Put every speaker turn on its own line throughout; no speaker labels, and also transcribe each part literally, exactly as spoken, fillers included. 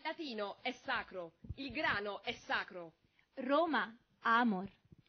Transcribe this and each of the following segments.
latino è sacro, il grano è sacro.
Roma, amor.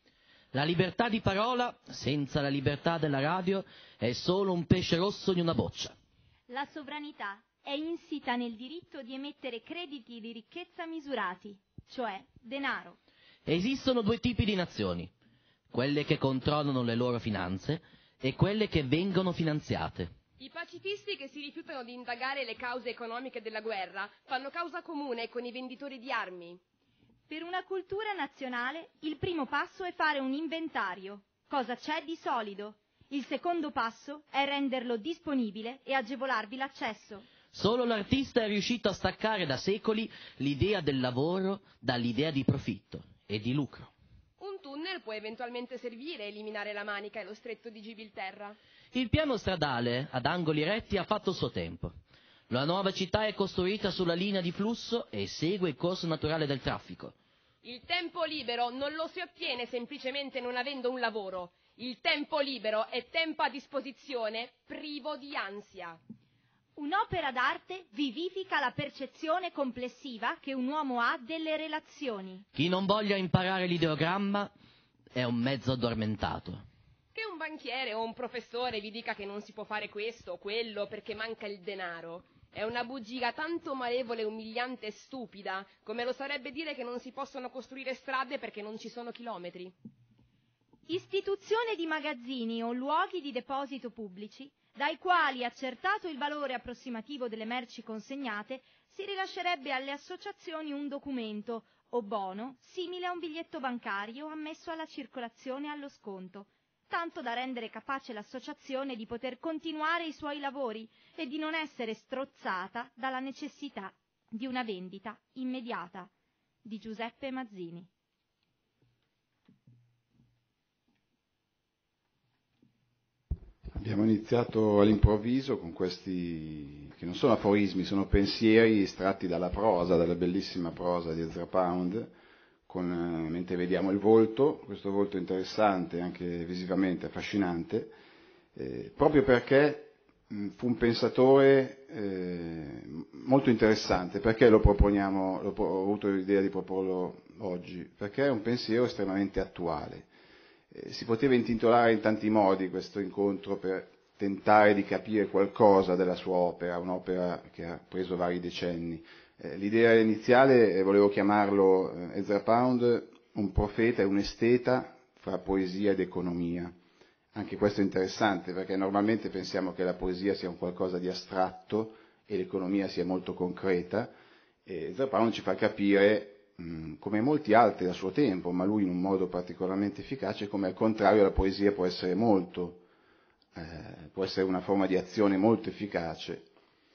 La libertà di parola, senza la libertà della radio, è solo un pesce rosso in una boccia.
La sovranità è insita nel diritto di emettere crediti di ricchezza misurati, cioè denaro.
Esistono due tipi di nazioni, quelle che controllano le loro finanze e quelle che vengono finanziate.
I pacifisti che si rifiutano di indagare le cause economiche della guerra fanno causa comune con i venditori di armi.
Per una cultura nazionale il primo passo è fare un inventario. Cosa c'è di solido? Il secondo passo è renderlo disponibile e agevolarvi l'accesso.
Solo l'artista è riuscito a staccare da secoli l'idea del lavoro dall'idea di profitto e di lucro.
Un tunnel può eventualmente servire a eliminare la Manica e lo stretto di Gibilterra.
Il piano stradale ad angoli retti ha fatto il suo tempo. La nuova città è costruita sulla linea di flusso e segue il corso naturale del traffico.
Il tempo libero non lo si ottiene semplicemente non avendo un lavoro. Il tempo libero è tempo a disposizione privo di ansia.
Un'opera d'arte vivifica la percezione complessiva che un uomo ha delle relazioni.
Chi non voglia imparare l'ideogramma è un mezzo addormentato.
Che un banchiere o un professore vi dica che non si può fare questo o quello perché manca il denaro è una bugia tanto malevole, umiliante e stupida come lo sarebbe dire che non si possono costruire strade perché non ci sono chilometri.
Istituzione di magazzini o luoghi di deposito pubblici, dai quali, accertato il valore approssimativo delle merci consegnate, si rilascerebbe alle associazioni un documento o bono simile a un biglietto bancario ammesso alla circolazione e allo sconto, tanto da rendere capace l'associazione di poter continuare i suoi lavori e di non essere strozzata dalla necessità di una vendita immediata. Di Giuseppe Mazzini.
Abbiamo iniziato all'improvviso con questi, che non sono aforismi, sono pensieri estratti dalla prosa, dalla bellissima prosa di Ezra Pound, con, mentre vediamo il volto, questo volto interessante, anche visivamente affascinante, eh, proprio perché mh, fu un pensatore eh, molto interessante. Perché lo proponiamo, lo, ho avuto l'idea di proporlo oggi? Perché è un pensiero estremamente attuale. Eh, si poteva intitolare in tanti modi questo incontro per tentare di capire qualcosa della sua opera, un'opera che ha preso vari decenni. Eh, l'idea iniziale, eh, volevo chiamarlo eh, Ezra Pound, un profeta e un esteta fra poesia ed economia. Anche questo è interessante perché normalmente pensiamo che la poesia sia un qualcosa di astratto e l'economia sia molto concreta. E Ezra Pound ci fa capire, mh, come molti altri a suo tempo, ma lui in un modo particolarmente efficace, come al contrario la poesia può essere molto, eh, può essere una forma di azione molto efficace.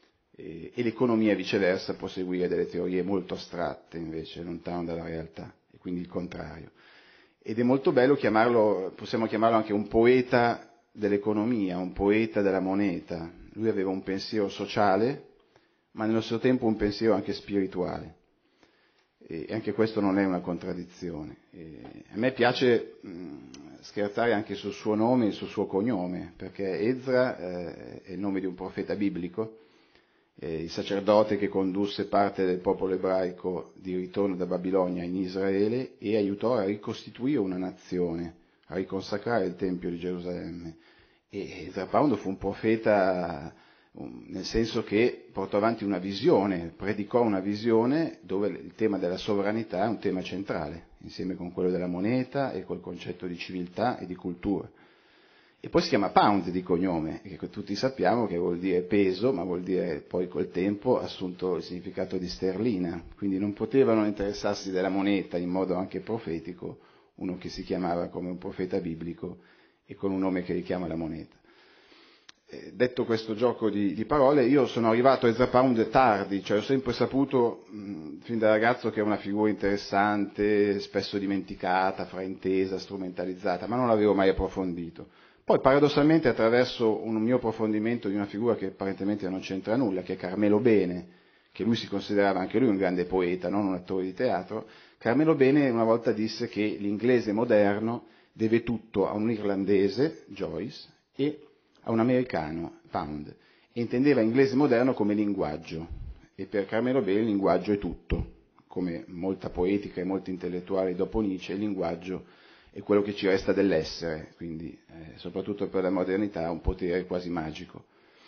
E l'economia viceversa può seguire delle teorie molto astratte invece, lontano dalla realtà, e quindi il contrario. Ed è molto bello chiamarlo, possiamo chiamarlo anche un poeta dell'economia, un poeta della moneta. Lui aveva un pensiero sociale, ma nello stesso tempo un pensiero anche spirituale. E anche questo non è una contraddizione. E a me piace mh, scherzare anche sul suo nome e sul suo cognome, perché Ezra eh, è il nome di un profeta biblico, Eh, il sacerdote che condusse parte del popolo ebraico di ritorno da Babilonia in Israele e aiutò a ricostituire una nazione, a riconsacrare il Tempio di Gerusalemme. E Ezra Pound fu un profeta um, nel senso che portò avanti una visione, predicò una visione dove il tema della sovranità è un tema centrale, insieme con quello della moneta e col concetto di civiltà e di cultura. E poi si chiama Pound di cognome, che tutti sappiamo che vuol dire peso, ma vuol dire poi col tempo ha assunto il significato di sterlina, quindi non potevano interessarsi della moneta in modo anche profetico uno che si chiamava come un profeta biblico e con un nome che richiama la moneta. Eh, detto questo gioco di, di parole, io sono arrivato a Ezra Pound tardi, cioè ho sempre saputo mh, fin da ragazzo che è una figura interessante, spesso dimenticata, fraintesa, strumentalizzata, ma non l'avevo mai approfondito. Poi paradossalmente attraverso un mio approfondimento di una figura che apparentemente non c'entra nulla, che è Carmelo Bene, che lui si considerava anche lui un grande poeta, non un attore di teatro, Carmelo Bene una volta disse che l'inglese moderno deve tutto a un irlandese, Joyce, e a un americano, Pound, e intendeva inglese moderno come linguaggio. e per Carmelo Bene il linguaggio è tutto. Come molta poetica e molti intellettuali dopo Nietzsche, il linguaggio è quello che ci resta dell'essere, quindi eh, soprattutto per la modernità ha un potere quasi magico.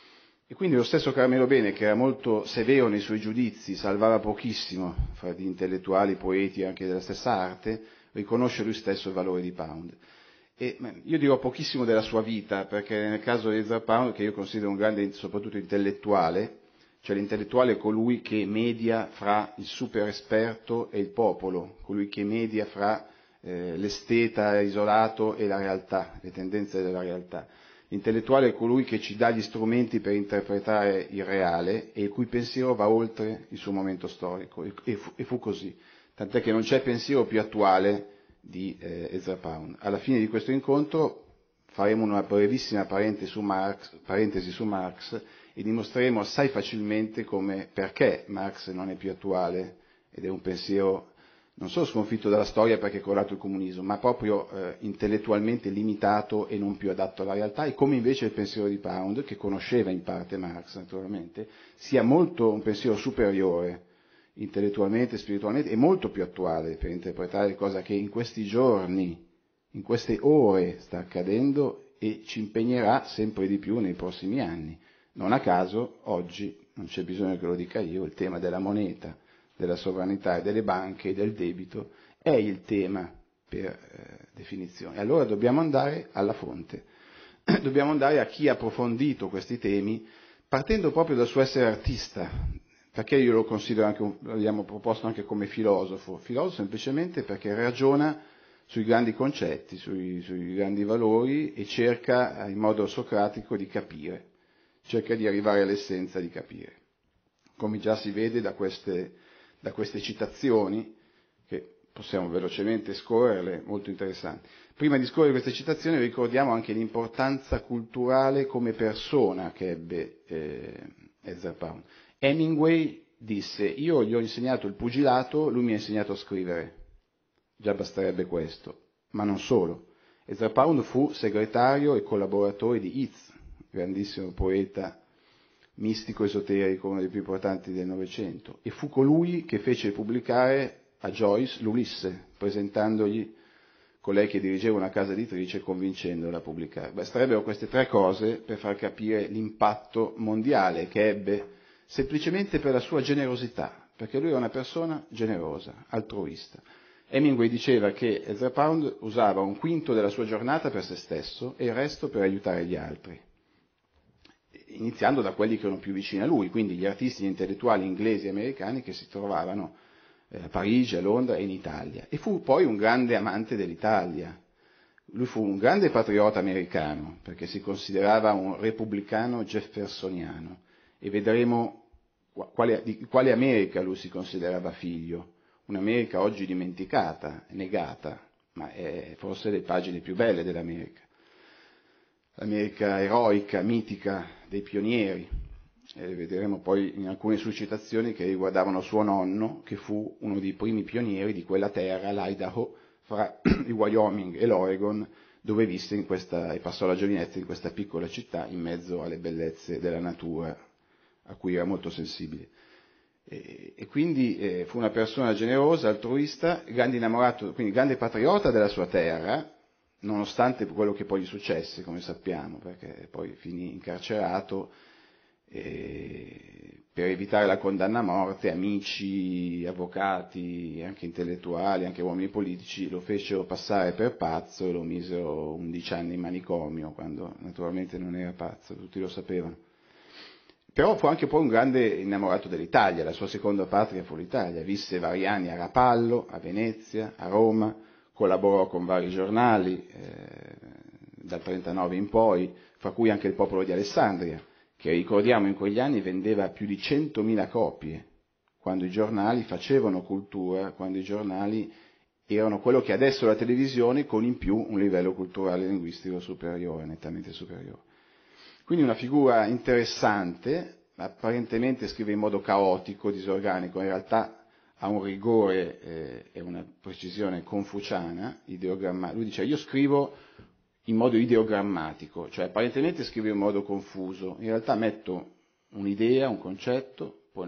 E quindi lo stesso Carmelo Bene, che era molto severo nei suoi giudizi, salvava pochissimo fra gli intellettuali, poeti anche della stessa arte, riconosce lui stesso il valore di Pound. E io dirò pochissimo della sua vita, perché nel caso di Ezra Pound, che io considero un grande, soprattutto intellettuale, cioè l'intellettuale è colui che media fra il super esperto e il popolo, colui che media fra eh, l'esteta isolato e la realtà, le tendenze della realtà. L'intellettuale è colui che ci dà gli strumenti per interpretare il reale e il cui pensiero va oltre il suo momento storico, e fu, e fu così, tant'è che non c'è pensiero più attuale di eh, Ezra Pound. Alla fine di questo incontro faremo una brevissima parentesi su Marx, parentesi su Marx e dimostreremo assai facilmente come, perché Marx non è più attuale ed è un pensiero non solo sconfitto dalla storia perché è crollato il comunismo, ma proprio eh, intellettualmente limitato e non più adatto alla realtà, e come invece il pensiero di Pound, che conosceva in parte Marx naturalmente, sia molto un pensiero superiore intellettualmente, spiritualmente, e molto più attuale per interpretare cosa che in questi giorni, in queste ore sta accadendo e ci impegnerà sempre di più nei prossimi anni. Non a caso oggi, non c'è bisogno che lo dica io, il tema della moneta, della sovranità e delle banche e del debito è il tema per eh, definizione. Allora dobbiamo andare alla fonte, dobbiamo andare a chi ha approfondito questi temi partendo proprio dal suo essere artista, perché io lo considero anche, un, l'abbiamo proposto anche come filosofo, filosofo semplicemente perché ragiona sui grandi concetti, sui, sui grandi valori e cerca in modo socratico di capire, cerca di arrivare all'essenza di capire, come già si vede da queste da queste citazioni, che possiamo velocemente scorrerle, molto interessanti. Prima di scorrere queste citazioni ricordiamo anche l'importanza culturale come persona che ebbe eh, Ezra Pound. Hemingway disse: io gli ho insegnato il pugilato, lui mi ha insegnato a scrivere. Già basterebbe questo, ma non solo. Ezra Pound fu segretario e collaboratore di Yeats, grandissimo poeta mistico esoterico, uno dei più importanti del Novecento, e fu colui che fece pubblicare a Joyce l'Ulisse, presentandogli colei che dirigeva una casa editrice e convincendola a pubblicare. Basterebbero queste tre cose per far capire l'impatto mondiale che ebbe semplicemente per la sua generosità, perché lui era una persona generosa, altruista. Hemingway diceva che Ezra Pound usava un quinto della sua giornata per se stesso e il resto per aiutare gli altri, iniziando da quelli che erano più vicini a lui, quindi gli artisti, gli intellettuali inglesi e americani che si trovavano a Parigi, a Londra e in Italia. E fu poi un grande amante dell'Italia. Lui fu un grande patriota americano, perché si considerava un repubblicano jeffersoniano, e vedremo quale, di quale America lui si considerava figlio. Un'America oggi dimenticata, negata, ma è forse le pagine più belle dell'America. L'America eroica, mitica dei pionieri. E vedremo poi in alcune sue citazioni che riguardavano suo nonno, che fu uno dei primi pionieri di quella terra, l'Idaho, fra il Wyoming e l'Oregon, dove visse in questa, e passò la giovinezza in questa piccola città in mezzo alle bellezze della natura, a cui era molto sensibile. E, e quindi eh, fu una persona generosa, altruista, grande innamorato, quindi grande patriota della sua terra, nonostante quello che poi gli successe, come sappiamo, perché poi finì incarcerato. E per evitare la condanna a morte, amici, avvocati, anche intellettuali, anche uomini politici lo fecero passare per pazzo e lo misero undici anni in manicomio, quando naturalmente non era pazzo, tutti lo sapevano. Però fu anche poi un grande innamorato dell'Italia, la sua seconda patria fu l'Italia, visse vari anni a Rapallo, a Venezia, a Roma, collaborò con vari giornali eh, dal trentanove in poi, fra cui anche il Popolo di Alessandria, che ricordiamo in quegli anni vendeva più di centomila copie, quando i giornali facevano cultura, quando i giornali erano quello che adesso è la televisione, con in più un livello culturale e linguistico superiore, nettamente superiore. Quindi una figura interessante, apparentemente scrive in modo caotico, disorganico, in realtà ha un rigore eh, e una precisione confuciana, ideogrammatica. Lui dice: io scrivo in modo ideogrammatico, cioè apparentemente scrivo in modo confuso, in realtà metto un'idea, un concetto, poi ne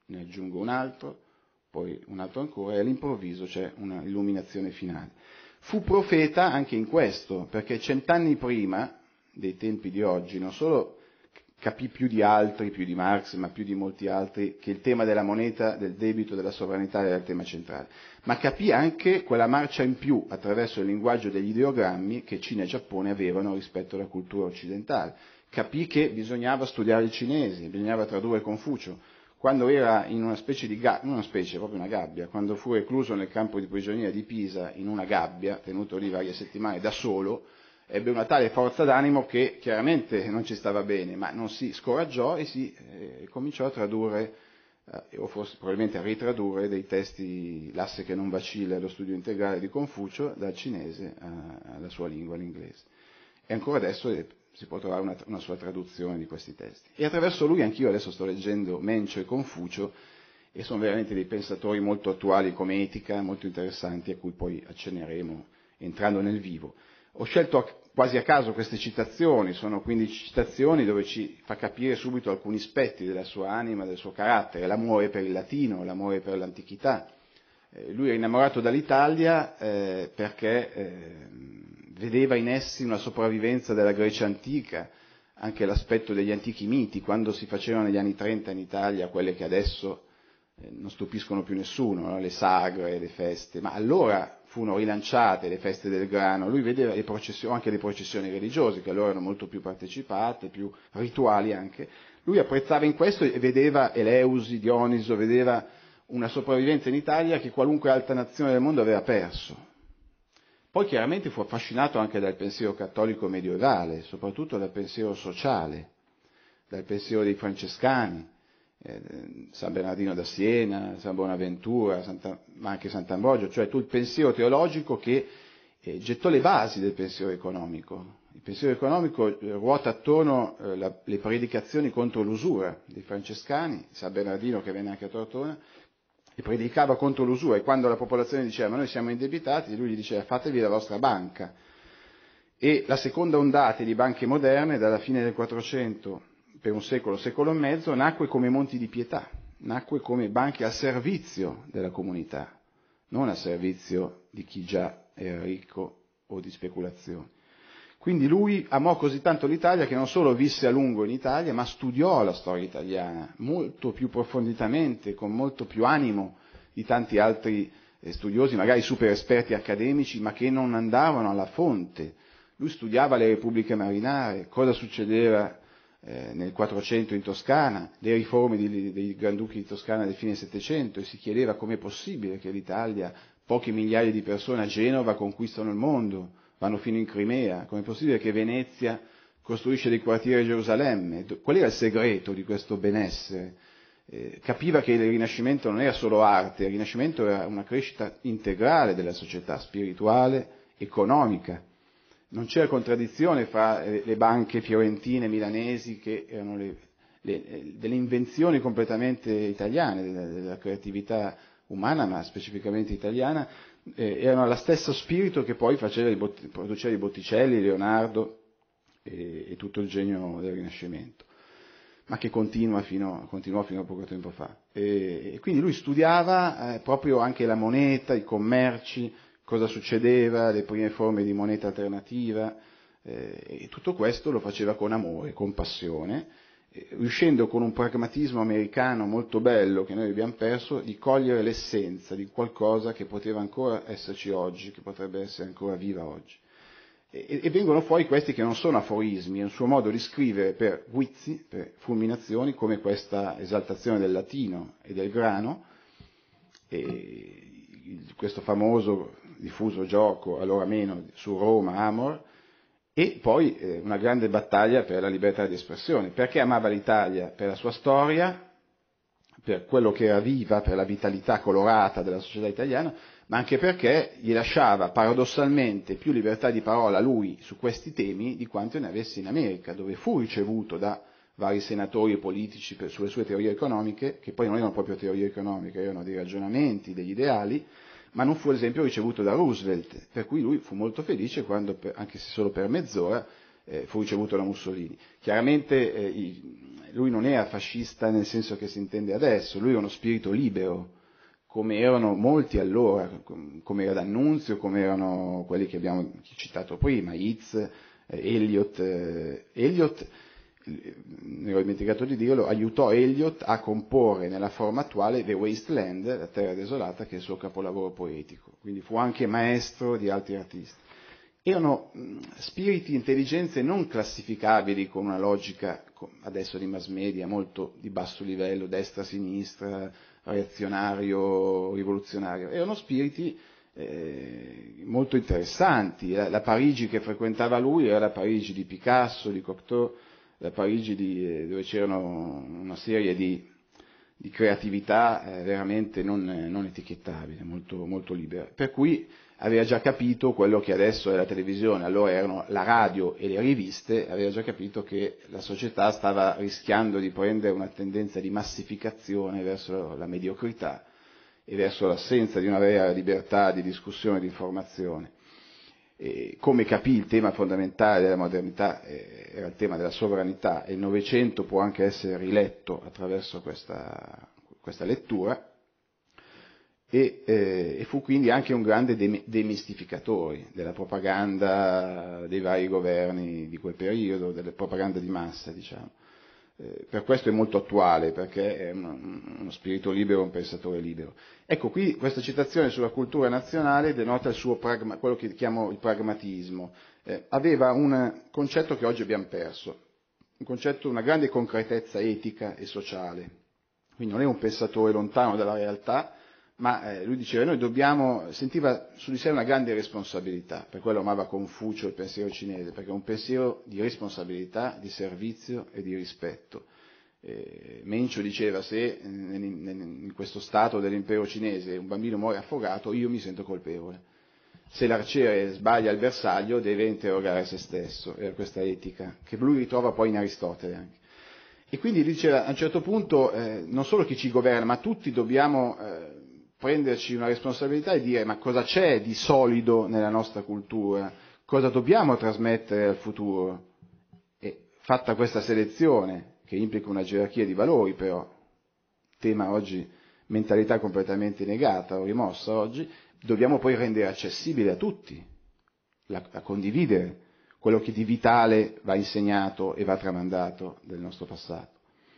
ne aggiungo un altro, poi un altro ancora, e all'improvviso c'è una illuminazione finale. Fu profeta anche in questo, perché cent'anni prima dei tempi di oggi non solo capì più di altri, più di Marx, ma più di molti altri, che il tema della moneta, del debito, della sovranità era il tema centrale, ma capì anche quella marcia in più attraverso il linguaggio degli ideogrammi che Cina e Giappone avevano rispetto alla cultura occidentale. Capì che bisognava studiare il cinese, bisognava tradurre Confucio. Quando era in una specie di gabbia, non una specie, proprio una gabbia, quando fu recluso nel campo di prigionia di Pisa in una gabbia, tenuto lì varie settimane da solo, ebbe una tale forza d'animo che chiaramente non ci stava bene, ma non si scoraggiò e si eh, cominciò a tradurre, eh, o forse probabilmente a ritradurre, dei testi, L'asse che non vacilla, lo studio integrale di Confucio, dal cinese a, alla sua lingua, l'inglese. E ancora adesso eh, si può trovare una, una sua traduzione di questi testi. E attraverso lui anch'io adesso sto leggendo Mencio e Confucio, e sono veramente dei pensatori molto attuali come etica, molto interessanti, a cui poi accenneremo entrando nel vivo. Ho scelto quasi a caso queste citazioni, sono quindici citazioni dove ci fa capire subito alcuni aspetti della sua anima, del suo carattere, l'amore per il latino, l'amore per l'antichità. Eh, lui è innamorato dall'Italia eh, perché eh, vedeva in essi una sopravvivenza della Grecia antica, anche l'aspetto degli antichi miti, quando si facevano negli anni trenta in Italia quelle che adesso eh, non stupiscono più nessuno, no? Le sagre, le feste, ma allora furono rilanciate le feste del grano, lui vedeva le processioni, anche le processioni religiose, che allora erano molto più partecipate, più rituali anche, lui apprezzava in questo e vedeva Eleusi, Dioniso, vedeva una sopravvivenza in Italia che qualunque altra nazione del mondo aveva perso. Poi chiaramente fu affascinato anche dal pensiero cattolico medievale, soprattutto dal pensiero sociale, dal pensiero dei francescani, Eh, San Bernardino da Siena, San Bonaventura, Santa, ma anche Sant'Ambrogio, cioè tutto il pensiero teologico che eh, gettò le basi del pensiero economico. Il pensiero economico eh, ruota attorno eh, la, le predicazioni contro l'usura dei francescani, San Bernardino che venne anche a Tortona, e predicava contro l'usura, e quando la popolazione diceva ma noi siamo indebitati, lui gli diceva fatevi la vostra banca. E la seconda ondata di banche moderne, dalla fine del Quattrocento per un secolo, secolo e mezzo, nacque come monti di pietà, nacque come banche al servizio della comunità, non al servizio di chi già era ricco o di speculazioni. Quindi lui amò così tanto l'Italia che non solo visse a lungo in Italia, ma studiò la storia italiana molto più profonditamente, con molto più animo di tanti altri studiosi, magari super esperti accademici, ma che non andavano alla fonte. Lui studiava le repubbliche marinare, cosa succedeva Eh, nel Quattrocento in Toscana, le riforme di, dei Granduchi di Toscana del fine Settecento, e si chiedeva com'è possibile che l'Italia, poche migliaia di persone a Genova conquistano il mondo, vanno fino in Crimea, com'è possibile che Venezia costruisce dei quartieri a Gerusalemme, qual era il segreto di questo benessere? Eh, capiva che il Rinascimento non era solo arte, il Rinascimento era una crescita integrale della società, spirituale, economica. Non c'era contraddizione fra le banche fiorentine, milanesi, che erano le, le, delle invenzioni completamente italiane, della, della creatività umana, ma specificamente italiana, eh, erano lo stesso spirito che poi faceva i bot- produceva i Botticelli, Leonardo e, e tutto il genio del Rinascimento, ma che continua fino, continuò fino a poco tempo fa. E, e quindi lui studiava eh, proprio anche la moneta, i commerci, cosa succedeva, le prime forme di moneta alternativa, eh, e tutto questo lo faceva con amore, con passione, eh, riuscendo con un pragmatismo americano molto bello che noi abbiamo perso di cogliere l'essenza di qualcosa che poteva ancora esserci oggi, che potrebbe essere ancora viva oggi. E, e vengono fuori questi che non sono aforismi, è un suo modo di scrivere per guizzi, per fulminazioni, come questa esaltazione del latino e del grano, e questo famoso diffuso gioco, allora meno, su Roma, Amor, e poi eh, una grande battaglia per la libertà di espressione. Perché amava l'Italia? Per la sua storia, per quello che era viva, per la vitalità colorata della società italiana, ma anche perché gli lasciava paradossalmente più libertà di parola lui su questi temi di quanto ne avesse in America, dove fu ricevuto da vari senatori e politici per, sulle sue teorie economiche, che poi non erano proprio teorie economiche, erano dei ragionamenti, degli ideali, ma non fu ad esempio ricevuto da Roosevelt, per cui lui fu molto felice quando, anche se solo per mezz'ora, eh, fu ricevuto da Mussolini. Chiaramente eh, i, lui non era fascista nel senso che si intende adesso, lui era uno spirito libero, come erano molti allora, come era D'Annunzio, come erano quelli che abbiamo citato prima, Yeats, eh, Eliot. Eh, Eliot, ne ho dimenticato di dirlo, aiutò Eliot a comporre nella forma attuale The Waste Land, La terra desolata, che è il suo capolavoro poetico, quindi fu anche maestro di altri artisti. Erano spiriti, intelligenze non classificabili con una logica adesso di mass media molto di basso livello, destra-sinistra, reazionario, rivoluzionario. Erano spiriti eh, molto interessanti. La, la Parigi che frequentava lui era la Parigi di Picasso, di Cocteau, la Parigi di, eh, dove c'erano una serie di, di creatività eh, veramente non, eh, non etichettabile, molto, molto libera. Per cui aveva già capito quello che adesso è la televisione, allora erano la radio e le riviste, aveva già capito che la società stava rischiando di prendere una tendenza di massificazione verso la mediocrità e verso l'assenza di una vera libertà di discussione e di informazione. E come capì il tema fondamentale della modernità eh, era il tema della sovranità, e il Novecento può anche essere riletto attraverso questa, questa lettura, E, eh, e fu quindi anche un grande demistificatore della propaganda dei vari governi di quel periodo, della propaganda di massa, diciamo. Eh, per questo è molto attuale, perché è uno, uno spirito libero, un pensatore libero. Ecco, qui questa citazione sulla cultura nazionale denota il suo pragma, quello che chiamo il pragmatismo. Eh, aveva un concetto che oggi abbiamo perso, un concetto, una grande concretezza etica e sociale. Quindi non è un pensatore lontano dalla realtà, ma eh, lui diceva, noi dobbiamo, sentiva su di sé una grande responsabilità, per quello amava Confucio, il pensiero cinese, perché è un pensiero di responsabilità, di servizio e di rispetto. Eh, Mencio diceva, se in, in, in questo stato dell'impero cinese un bambino muore affogato, io mi sento colpevole. Se l'arciere sbaglia il bersaglio deve interrogare se stesso, era questa etica, che lui ritrova poi in Aristotele anche. E quindi diceva, a un certo punto, eh, non solo chi ci governa, ma tutti dobbiamo eh, prenderci una responsabilità e dire ma cosa c'è di solido nella nostra cultura, cosa dobbiamo trasmettere al futuro. E fatta questa selezione, che implica una gerarchia di valori, però, tema oggi, mentalità completamente negata o rimossa oggi, dobbiamo poi rendere accessibile a tutti, la, la condividere quello che di vitale va insegnato e va tramandato del nostro passato.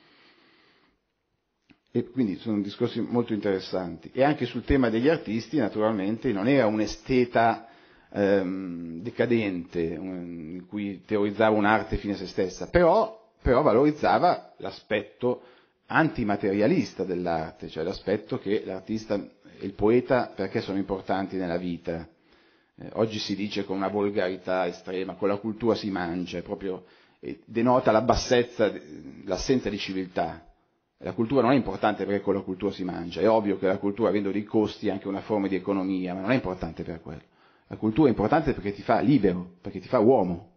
E quindi sono discorsi molto interessanti. E anche sul tema degli artisti, naturalmente, non era un esteta ehm, decadente, un, in cui teorizzava un'arte fine a se stessa, però, però valorizzava l'aspetto antimaterialista dell'arte, cioè l'aspetto che l'artista e il poeta, perché sono importanti nella vita. Eh, oggi si dice con una volgarità estrema, con la cultura si mangia, proprio eh, denota la bassezza, l'assenza di civiltà. La cultura non è importante perché con la cultura si mangia, è ovvio che la cultura, avendo dei costi, è anche una forma di economia, ma non è importante per quello. La cultura è importante perché ti fa libero, perché ti fa uomo.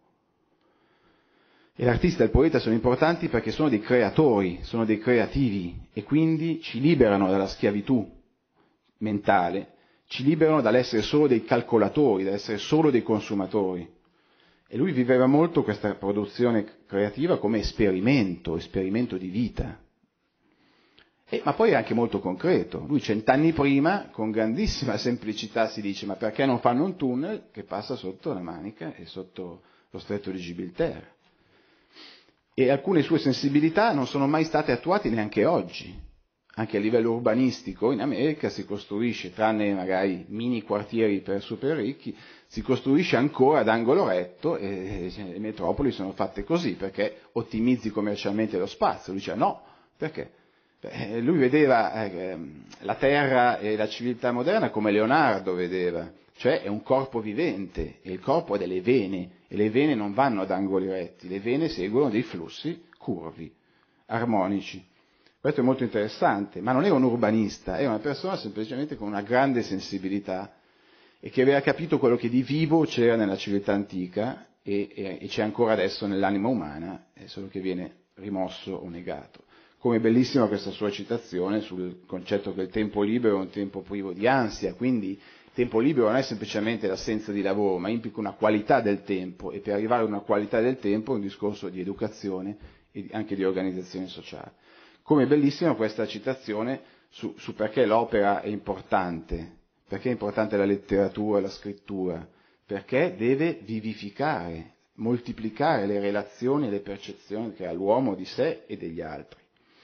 E l'artista e il poeta sono importanti perché sono dei creatori, sono dei creativi, e quindi ci liberano dalla schiavitù mentale, ci liberano dall'essere solo dei calcolatori, dall'essere solo dei consumatori. E lui viveva molto questa produzione creativa come esperimento, esperimento di vita. Eh, ma poi è anche molto concreto. Lui cent'anni prima, con grandissima semplicità, si dice ma perché non fanno un tunnel che passa sotto la Manica e sotto lo stretto di Gibilterra? E alcune sue sensibilità non sono mai state attuate neanche oggi. Anche a livello urbanistico in America si costruisce, tranne magari mini quartieri per super ricchi, si costruisce ancora ad angolo retto, e le metropoli sono fatte così perché ottimizzi commercialmente lo spazio. Lui dice no, perché? Lui vedeva eh, la terra e la civiltà moderna come Leonardo vedeva, cioè è un corpo vivente, e il corpo ha delle vene, e le vene non vanno ad angoli retti, le vene seguono dei flussi curvi, armonici. Questo è molto interessante, ma non era un urbanista, era una persona semplicemente con una grande sensibilità e che aveva capito quello che di vivo c'era nella civiltà antica e, e, e c'è ancora adesso nell'anima umana, è solo che viene rimosso o negato. Come bellissima questa sua citazione sul concetto che il tempo libero è un tempo privo di ansia, quindi tempo libero non è semplicemente l'assenza di lavoro, ma implica una qualità del tempo, e per arrivare a una qualità del tempo è un discorso di educazione e anche di organizzazione sociale. Come bellissima questa citazione su, su perché l'opera è importante, perché è importante la letteratura, la scrittura, perché deve vivificare, moltiplicare le relazioni e le percezioni che ha l'uomo di sé e degli altri.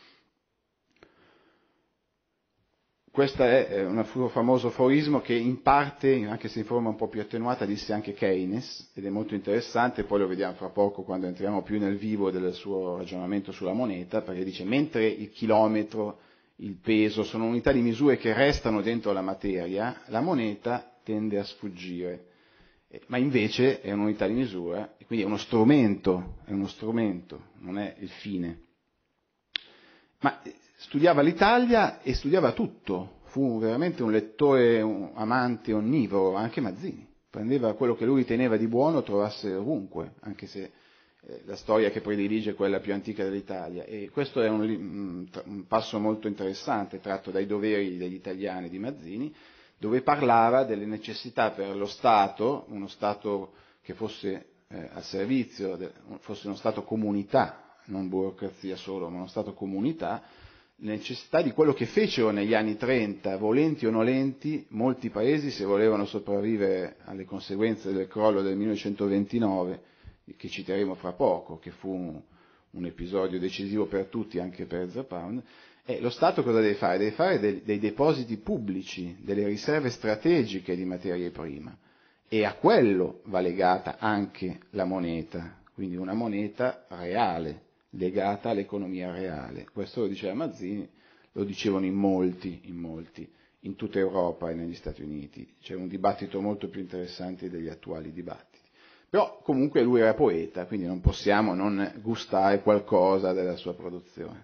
Questo è un famoso aforismo che in parte, anche se in forma un po' più attenuata, disse anche Keynes, ed è molto interessante, poi lo vediamo fra poco quando entriamo più nel vivo del suo ragionamento sulla moneta, perché dice mentre il chilometro, il peso sono unità di misure che restano dentro la materia, la moneta tende a sfuggire, ma invece è un'unità di misura, e quindi è uno strumento, è uno strumento, non è il fine. Ma studiava l'Italia e studiava tutto, fu veramente un lettore, un amante onnivoro, anche Mazzini. Prendeva quello che lui riteneva di buono, trovasse ovunque, anche se eh, la storia che predilige è quella più antica dell'Italia. E questo è un, un, un passo molto interessante, tratto dai doveri degli italiani di Mazzini, dove parlava delle necessità per lo Stato, uno Stato che fosse eh, al servizio, de, fosse uno Stato comunità, non burocrazia solo, ma uno Stato comunità, le necessità di quello che fecero negli anni trenta, volenti o nolenti, molti paesi se volevano sopravvivere alle conseguenze del crollo del millenovecentoventinove, che citeremo fra poco, che fu un, un episodio decisivo per tutti, anche per Ezra Pound. E lo Stato cosa deve fare? Deve fare dei, dei depositi pubblici, delle riserve strategiche di materie prime, e a quello va legata anche la moneta, quindi una moneta reale, legata all'economia reale. Questo lo diceva Mazzini, lo dicevano in molti, in molti, in tutta Europa e negli Stati Uniti. C'è un dibattito molto più interessante degli attuali dibattiti. Però comunque lui era poeta, quindi non possiamo non gustare qualcosa della sua produzione.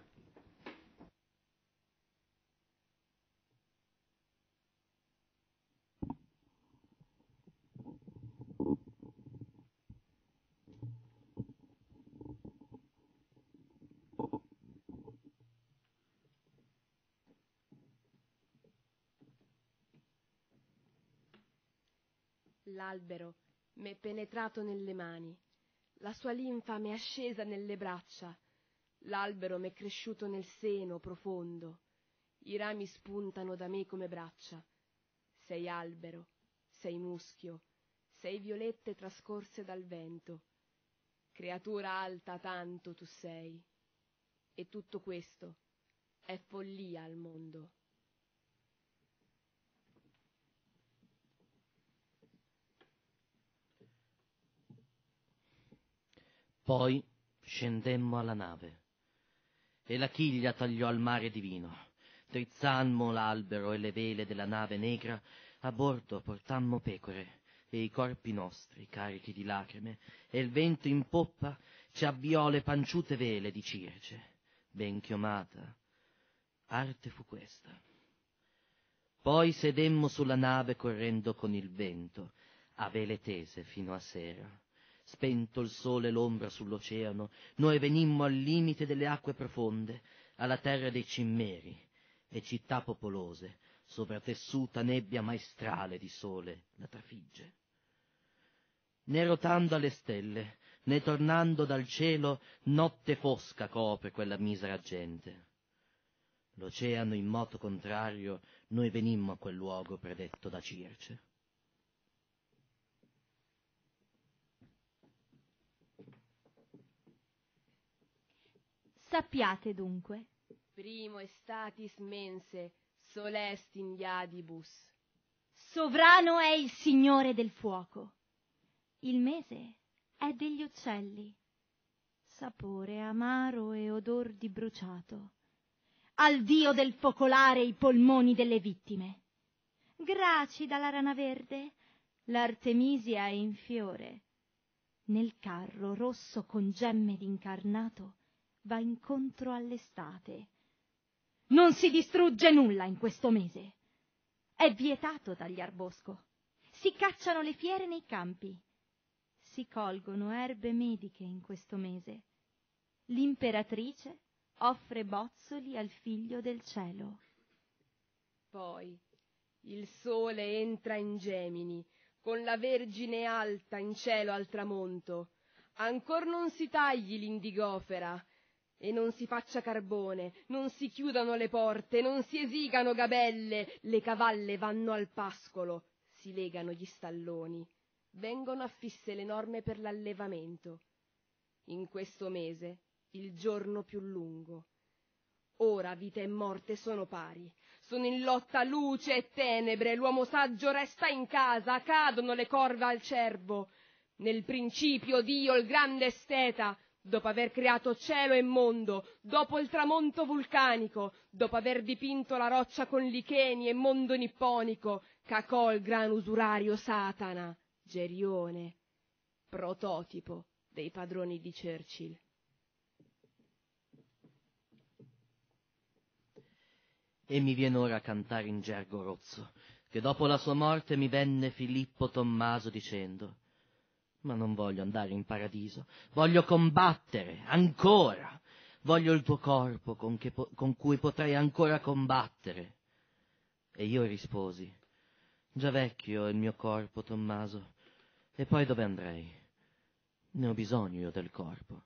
L'albero m'è penetrato nelle mani, la sua linfa m'è ascesa nelle braccia, l'albero m'è cresciuto nel seno profondo, i rami spuntano da me come braccia. Sei albero, sei muschio, sei violette trascorse dal vento, creatura alta tanto tu sei, e tutto questo è follia al mondo.
Poi scendemmo alla nave, e la chiglia tagliò al mare divino. Drizzammo l'albero e le vele della nave negra, a bordo portammo pecore, e i corpi nostri carichi di lacrime, e il vento in poppa ci avviò le panciute vele di Circe, ben chiomata. Arte fu questa. Poi sedemmo sulla nave correndo con il vento, a vele tese fino a sera. Spento il sole e l'ombra sull'oceano, noi venimmo al limite delle acque profonde, alla terra dei cimmeri, e città popolose, sopra tessuta nebbia maestrale di sole, la trafigge. Né rotando alle stelle, né tornando dal cielo, notte fosca copre quella misera gente. L'oceano in moto contrario, noi venimmo a quel luogo predetto da Circe.
Sappiate dunque.
Primo estatis mense, solest in diadibus.
Sovrano è il Signore del fuoco. Il mese è degli uccelli. Sapore amaro e odor di bruciato. Al dio del focolare i polmoni delle vittime. Gracida la rana verde, l'artemisia è in fiore. Nel carro rosso con gemme d'incarnato va incontro all'estate. Non si distrugge nulla in questo mese. È vietato tagliar bosco. Si cacciano le fiere nei campi. Si colgono erbe mediche in questo mese. L'imperatrice offre bozzoli al figlio del cielo.
Poi Il sole entra in Gemini, con la Vergine alta in cielo al tramonto. Ancor non si tagli l'indigofera e non si faccia carbone, non si chiudano le porte, non si esigano gabelle, le cavalle vanno al pascolo, si legano gli stalloni, vengono affisse le norme per l'allevamento. In questo mese, il giorno più lungo. Ora vita e morte sono pari, sono in lotta luce e tenebre, l'uomo saggio resta in casa, cadono le corve al cervo. Nel principio Dio, il grande esteta, dopo aver creato cielo e mondo, dopo il tramonto vulcanico, dopo aver dipinto la roccia con licheni e mondo nipponico, cacò il gran usurario Satana, Gerione, prototipo dei padroni di Churchill.
E mi viene ora a cantare in gergo rozzo, che dopo la sua morte mi venne Filippo Tommaso dicendo: ma non voglio andare in paradiso, voglio combattere, ancora, voglio il tuo corpo con, che po- con cui potrei ancora combattere. E io risposi: già vecchio è il mio corpo, Tommaso, e poi dove andrei? Ne ho bisogno io del corpo.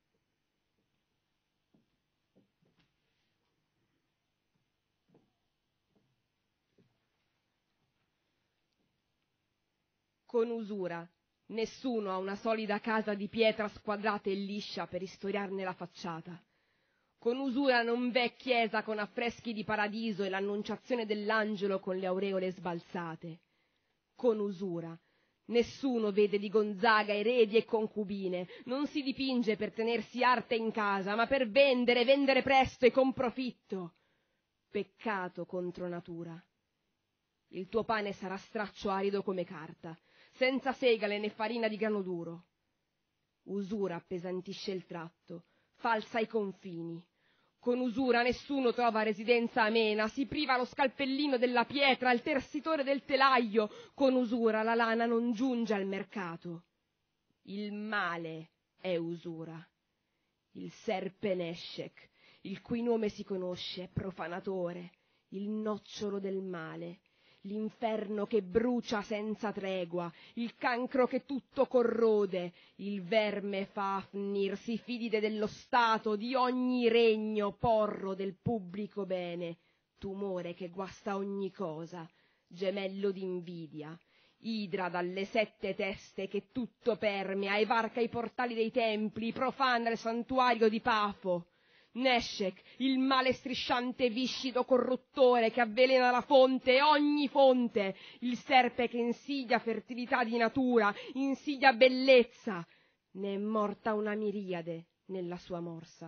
Con usura, nessuno ha una solida casa di pietra squadrata e liscia per istoriarne la facciata. Con usura non v'è chiesa con affreschi di paradiso e l'annunciazione dell'angelo con le aureole sbalzate. Con usura, nessuno vede di Gonzaga eredi e concubine, non si dipinge per tenersi arte in casa, ma per vendere, vendere presto e con profitto. Peccato contro natura. Il tuo pane sarà straccio arido come carta, senza segale né farina di grano duro. Usura appesantisce il tratto, falsa i confini. Con usura nessuno trova residenza amena, si priva lo scalpellino della pietra, il tersitore del telaio. Con usura la lana non giunge al mercato. Il male è usura. Il serpe Neshek, il cui nome si conosce, è profanatore, il nocciolo del male. L'inferno che brucia senza tregua, il cancro che tutto corrode, il verme Fafnir, sifilide dello Stato, di ogni regno, porro del pubblico bene, tumore che guasta ogni cosa, gemello d'invidia, idra dalle sette teste che tutto permea e varca i portali dei templi, profana il santuario di Pafo. Neshek, il male strisciante viscido corruttore che avvelena la fonte, ogni fonte, il serpe che insidia fertilità di natura, insidia bellezza, ne è morta una miriade nella sua morsa.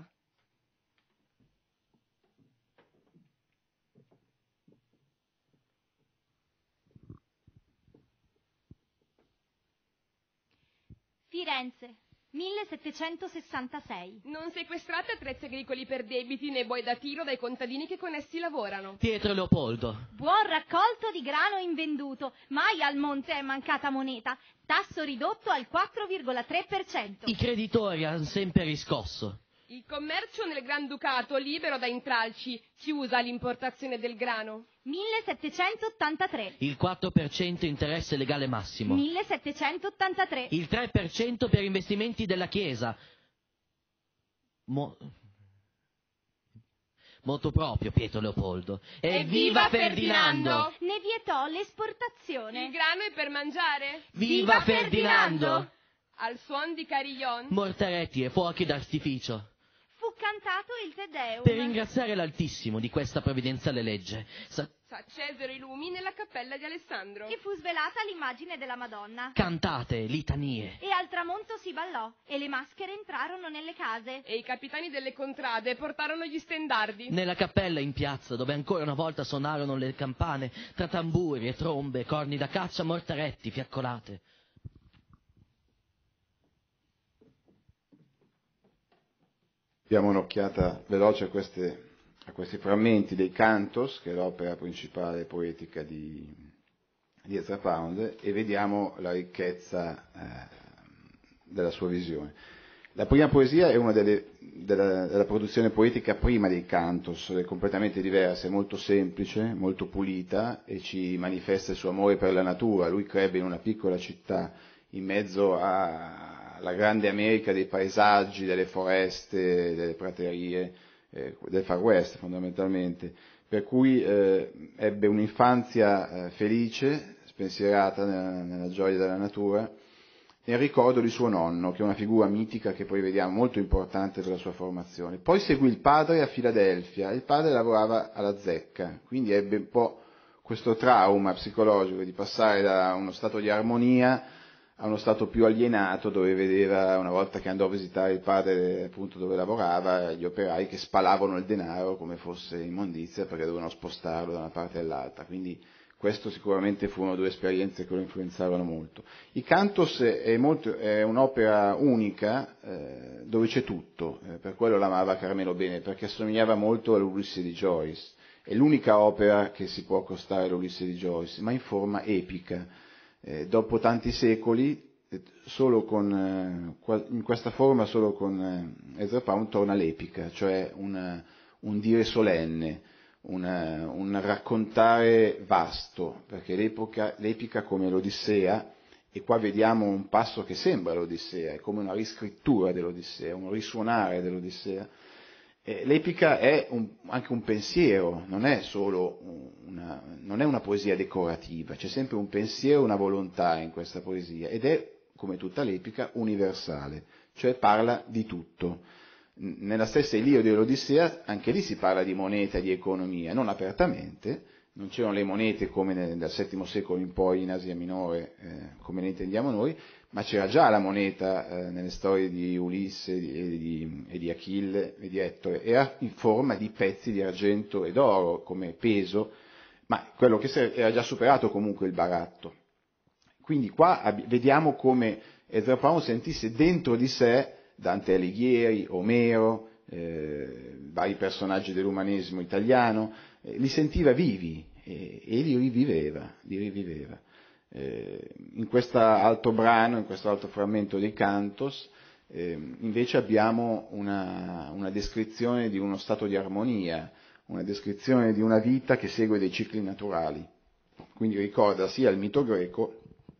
Firenze, millesettecentosessantasei.
Non sequestrate attrezzi agricoli per debiti né buoi da tiro dai contadini che con essi lavorano.
Pietro Leopoldo.
Buon raccolto di grano invenduto, mai al monte è mancata moneta, tasso ridotto al quattro virgola tre per cento.
I creditori hanno sempre riscosso.
Il commercio nel Granducato libero da intralci, chiusa l'importazione del grano.
millesettecentottantatré.
Il quattro per cento interesse legale massimo.
millesettecentottantatré.
Il tre per cento per investimenti della Chiesa. Mo... Molto proprio, Pietro Leopoldo.
Evviva Ferdinando!
Ne vietò l'esportazione.
Il grano è per mangiare?
Viva Ferdinando!
Al suon di carillon.
Mortaretti e fuochi d'artificio.
Fu cantato il Te Deum.
Per ringraziare l'Altissimo di questa provvidenziale legge. Sa...
S'accesero i lumi nella cappella di Alessandro.
E fu svelata l'immagine della Madonna.
Cantate, litanie.
E al tramonto si ballò, e le maschere entrarono nelle case.
E i capitani delle contrade portarono gli stendardi.
Nella cappella in piazza, dove ancora una volta suonarono le campane, tra tamburi e trombe, corni da caccia, mortaretti, fiaccolate.
Diamo un'occhiata veloce a, queste, a questi frammenti dei Cantos, che è l'opera principale poetica di, di Ezra Pound, e vediamo la ricchezza eh, della sua visione. La prima poesia è una delle, della, della produzione poetica prima dei cantos, è completamente diversa, è molto semplice, molto pulita e ci manifesta il suo amore per la natura. Lui crebbe in una piccola città in mezzo alla grande America dei paesaggi, delle foreste, delle praterie, eh, del Far West fondamentalmente, per cui eh, ebbe un'infanzia eh, felice, spensierata nella, nella gioia della natura, nel ricordo di suo nonno, che è una figura mitica che poi vediamo molto importante per la sua formazione. Poi seguì il padre a Filadelfia, il padre lavorava alla zecca, quindi ebbe un po' questo trauma psicologico di passare da uno stato di armonia a uno stato più alienato, dove vedeva, una volta che andò a visitare il padre appunto dove lavorava, gli operai che spalavano il denaro come fosse immondizia perché dovevano spostarlo da una parte all'altra, quindi questo sicuramente furono due esperienze che lo influenzarono molto. I Cantos è, molto, è un'opera unica eh, dove c'è tutto, eh, per quello l'amava Carmelo Bene, perché assomigliava molto all'Ulisse di Joyce, è l'unica opera che si può accostare all'Ulisse di Joyce, ma in forma epica. Eh, dopo tanti secoli, eh, solo con, eh, in questa forma solo con eh, Ezra Pound torna l'epica, cioè un, un dire solenne, Una, un raccontare vasto, perché l'epoca, l'epica come l'Odissea, e qua vediamo un passo che sembra l'Odissea, è come una riscrittura dell'Odissea, un risuonare dell'Odissea. Eh, l'epica è un, anche un pensiero, non è solo una, non è una poesia decorativa, c'è sempre un pensiero, una volontà in questa poesia, ed è, come tutta l'epica, universale, cioè parla di tutto. Nella stessa Iliade dell'Odissea, anche lì si parla di moneta, di economia, non apertamente, non c'erano le monete come nel, dal settimo secolo in poi in Asia Minore, eh, come le intendiamo noi, ma c'era già la moneta eh, nelle storie di Ulisse e di, di, e di Achille e di Ettore, era in forma di pezzi di argento ed oro come peso, ma quello che era già superato comunque il baratto. Quindi qua ab- vediamo come Ezra Pound sentisse dentro di sé Dante Alighieri, Omero, eh, vari personaggi dell'umanesimo italiano, eh, li sentiva vivi e, e li riviveva, li riviveva. Eh, in questo altro brano, in questo altro frammento dei Cantos, eh, invece abbiamo una, una descrizione di uno stato di armonia, una descrizione di una vita che segue dei cicli naturali. Quindi ricorda sia il mito greco,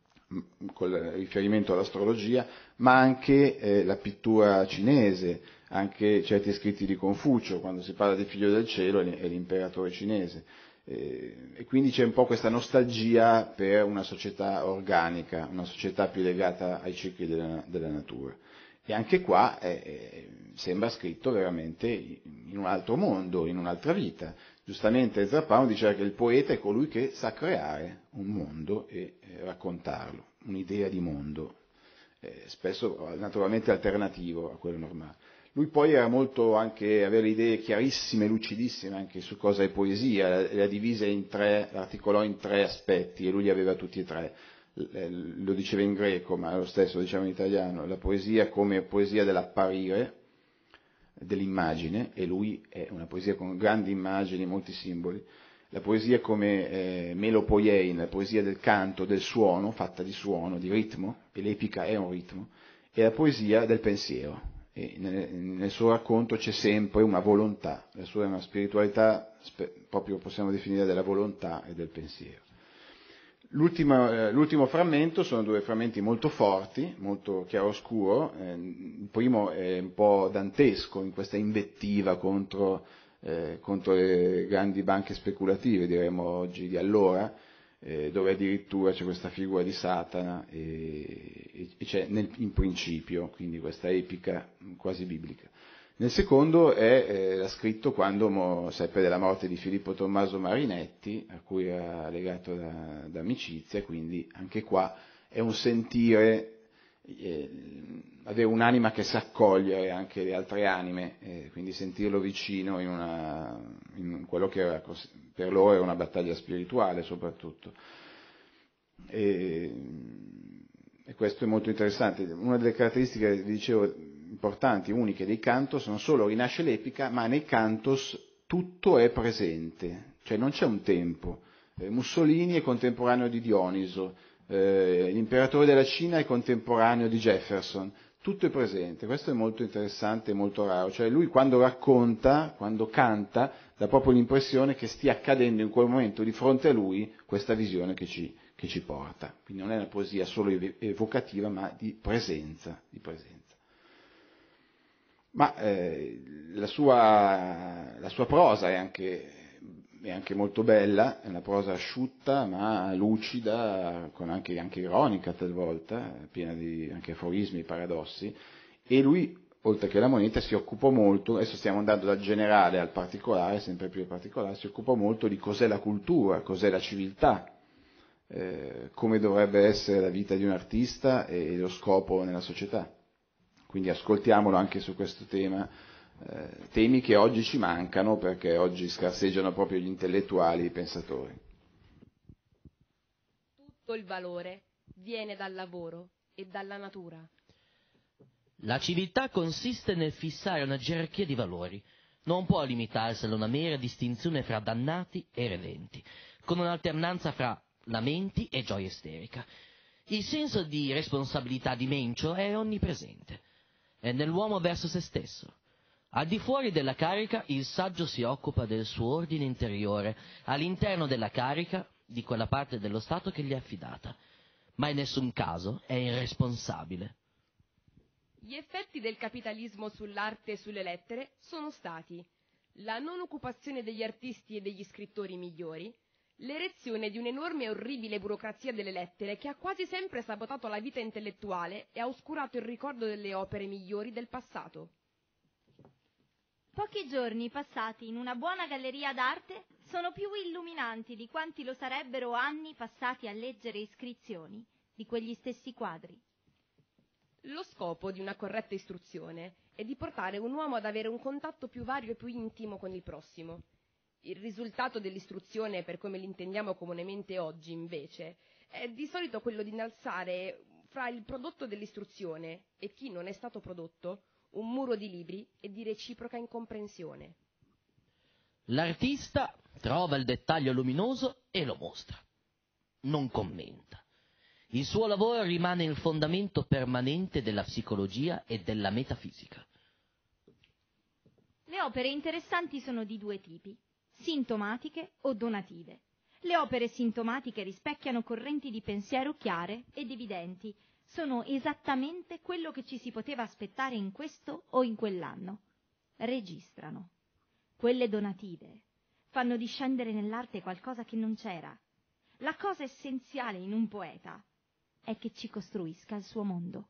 con riferimento all'astrologia, ma anche eh, la pittura cinese, anche certi scritti di Confucio, quando si parla del figlio del cielo è l'imperatore cinese. Eh, e quindi c'è un po' questa nostalgia per una società organica, una società più legata ai cicli della, della natura. E anche qua eh, sembra scritto veramente in un altro mondo, in un'altra vita. Giustamente Ezra Pound diceva che il poeta è colui che sa creare un mondo e eh, raccontarlo, un'idea di mondo, eh, spesso naturalmente alternativo a quello normale. Lui poi era molto anche, aveva idee chiarissime, lucidissime anche su cosa è poesia, la, la divise in tre, l'articolò in tre aspetti e lui li aveva tutti e tre. Lo diceva in greco, ma lo stesso diciamo in italiano, la poesia come poesia dell'apparire, dell'immagine, e lui è una poesia con grandi immagini, molti simboli, la poesia come eh, melopoiein, la poesia del canto, del suono, fatta di suono, di ritmo, e l'epica è un ritmo, e la poesia del pensiero, e nel, nel suo racconto c'è sempre una volontà, la sua è una spiritualità, spe, proprio possiamo definire della volontà e del pensiero. L'ultimo, eh, l'ultimo frammento sono due frammenti molto forti, molto chiaroscuro, eh, il primo è un po' dantesco in questa invettiva contro, eh, contro le grandi banche speculative, diremmo oggi di allora, eh, dove addirittura c'è questa figura di Satana e, e c'è nel, in principio, quindi questa epica quasi biblica. Nel secondo è eh, l'ha scritto quando mo, seppe della morte di Filippo Tommaso Marinetti, a cui era legato da, da amicizia, quindi anche qua è un sentire, eh, avere un'anima che sa accogliere anche le altre anime, eh, quindi sentirlo vicino in, una, in quello che era, per loro era una battaglia spirituale soprattutto. E, e questo è molto interessante. Una delle caratteristiche, vi dicevo, importanti, uniche dei Cantos, non solo rinasce l'epica, ma nei Cantos tutto è presente, cioè non c'è un tempo. Eh, Mussolini è contemporaneo di Dioniso, eh, l'imperatore della Cina è contemporaneo di Jefferson, tutto è presente, questo è molto interessante e molto raro, cioè lui quando racconta, quando canta, dà proprio l'impressione che stia accadendo in quel momento di fronte a lui questa visione che ci, che ci porta, quindi non è una poesia solo evocativa ma di presenza, di presenza. Ma eh, la, sua, la sua prosa è anche, è anche molto bella, è una prosa asciutta ma lucida, con anche, anche ironica talvolta, piena di anche aforismi, paradossi, e lui, oltre che la moneta, si occupò molto, adesso stiamo andando dal generale al particolare, sempre più al particolare, si occupò molto di cos'è la cultura, cos'è la civiltà, eh, come dovrebbe essere la vita di un artista e lo scopo nella società. Quindi ascoltiamolo anche su questo tema, eh, temi che oggi ci mancano perché oggi scarseggiano proprio gli intellettuali, i pensatori.
Tutto il valore viene dal lavoro e dalla natura.
La civiltà consiste nel fissare una gerarchia di valori. Non può limitarsi ad una mera distinzione fra dannati e redenti, con un'alternanza fra lamenti e gioia isterica. Il senso di responsabilità di Mencio è onnipresente. È nell'uomo verso se stesso. Al di fuori della carica il saggio si occupa del suo ordine interiore, all'interno della carica di quella parte dello Stato che gli è affidata, ma in nessun caso è irresponsabile.
Gli effetti del capitalismo sull'arte e sulle lettere sono stati la non occupazione degli artisti e degli scrittori migliori, l'erezione di un'enorme e orribile burocrazia delle lettere che ha quasi sempre sabotato la vita intellettuale e ha oscurato il ricordo delle opere migliori del passato.
Pochi giorni passati in una buona galleria d'arte sono più illuminanti di quanti lo sarebbero anni passati a leggere iscrizioni di quegli stessi quadri.
Lo scopo di una corretta istruzione è di portare un uomo ad avere un contatto più vario e più intimo con il prossimo. Il risultato dell'istruzione, per come l'intendiamo comunemente oggi, invece, è di solito quello di innalzare fra il prodotto dell'istruzione e chi non è stato prodotto un muro di libri e di reciproca incomprensione.
L'artista trova il dettaglio luminoso e lo mostra. Non commenta. Il suo lavoro rimane il fondamento permanente della psicologia e della metafisica.
Le opere interessanti sono di due tipi: sintomatiche o donative. Le opere sintomatiche rispecchiano correnti di pensiero chiare ed evidenti, sono esattamente quello che ci si poteva aspettare in questo o in quell'anno. Registrano. Quelle donative fanno discendere nell'arte qualcosa che non c'era. La cosa essenziale in un poeta è che ci costruisca il suo mondo.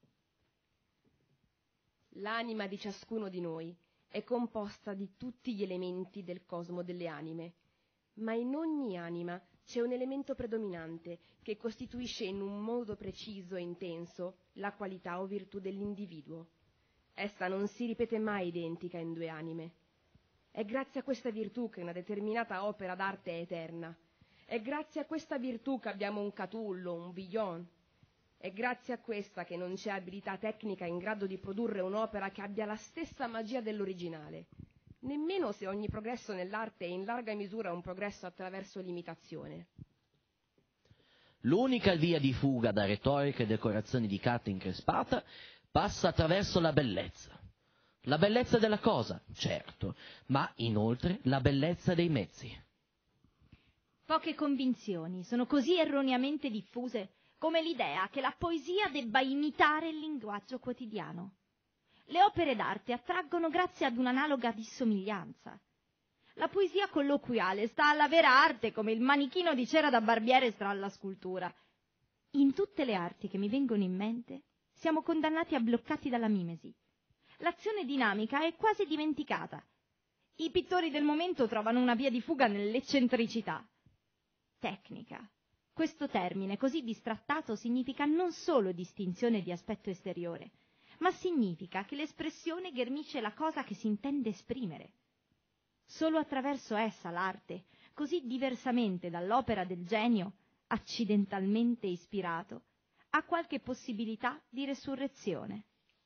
L'anima di ciascuno di noi è composta di tutti gli elementi del cosmo delle anime, ma in ogni anima c'è un elemento predominante che costituisce in un modo preciso e intenso la qualità o virtù dell'individuo. Essa non si ripete mai identica in due anime. È grazie a questa virtù che una determinata opera d'arte è eterna. È grazie a questa virtù che abbiamo un Catullo, un Villon. È grazie a questa che non c'è abilità tecnica in grado di produrre un'opera che abbia la stessa magia dell'originale, nemmeno se ogni progresso nell'arte è in larga misura un progresso attraverso l'imitazione.
L'unica via di fuga da retorica e decorazioni di carta increspata passa attraverso la bellezza. La bellezza della cosa, certo, ma inoltre la bellezza dei mezzi.
Poche convinzioni sono così erroneamente diffuse come l'idea che la poesia debba imitare il linguaggio quotidiano. Le opere d'arte attraggono grazie ad un'analoga dissomiglianza. La poesia colloquiale sta alla vera arte come il manichino di cera da barbiere sta alla scultura. In tutte le arti che mi vengono in mente siamo condannati a bloccati dalla mimesi. L'azione dinamica è quasi dimenticata. I pittori del momento trovano una via di fuga nell'eccentricità. Tecnica. Questo termine così bistrattato significa non solo distinzione di aspetto esteriore, ma significa che l'espressione ghermisce la cosa che si intende esprimere. Solo attraverso essa l'arte, così diversamente dall'opera del genio, accidentalmente ispirato, ha qualche possibilità di resurrezione.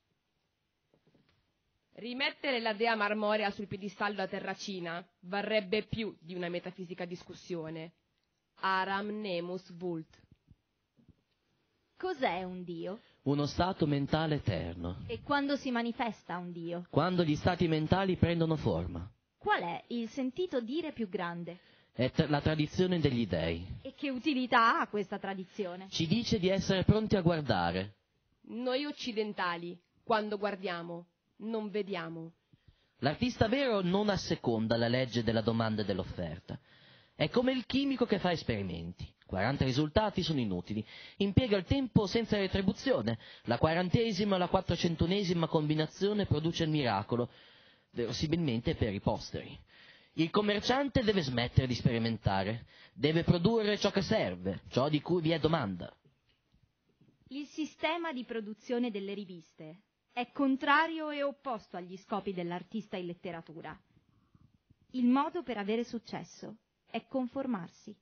Rimettere la dea marmorea sul piedistallo a terracina varrebbe più di una metafisica discussione. Aram nemus vult.
Cos'è un Dio?
Uno stato mentale eterno.
E quando si manifesta un Dio?
Quando gli stati mentali prendono forma.
Qual è il sentito dire più grande?
È tra- la tradizione degli dei.
E che utilità ha questa tradizione?
Ci dice di essere pronti a guardare.
Noi occidentali, quando guardiamo, non vediamo.
L'artista vero non asseconda la legge della domanda e dell'offerta. È come il chimico che fa esperimenti. quaranta risultati sono inutili. Impiega il tempo senza retribuzione. La quarantesima o la quattrocentunesima combinazione produce il miracolo, verosimilmente per i posteri. Il commerciante deve smettere di sperimentare. Deve produrre ciò che serve, ciò di cui vi è domanda.
Il sistema di produzione delle riviste è contrario e opposto agli scopi dell'artista in letteratura. Il modo per avere successo è conformarsi.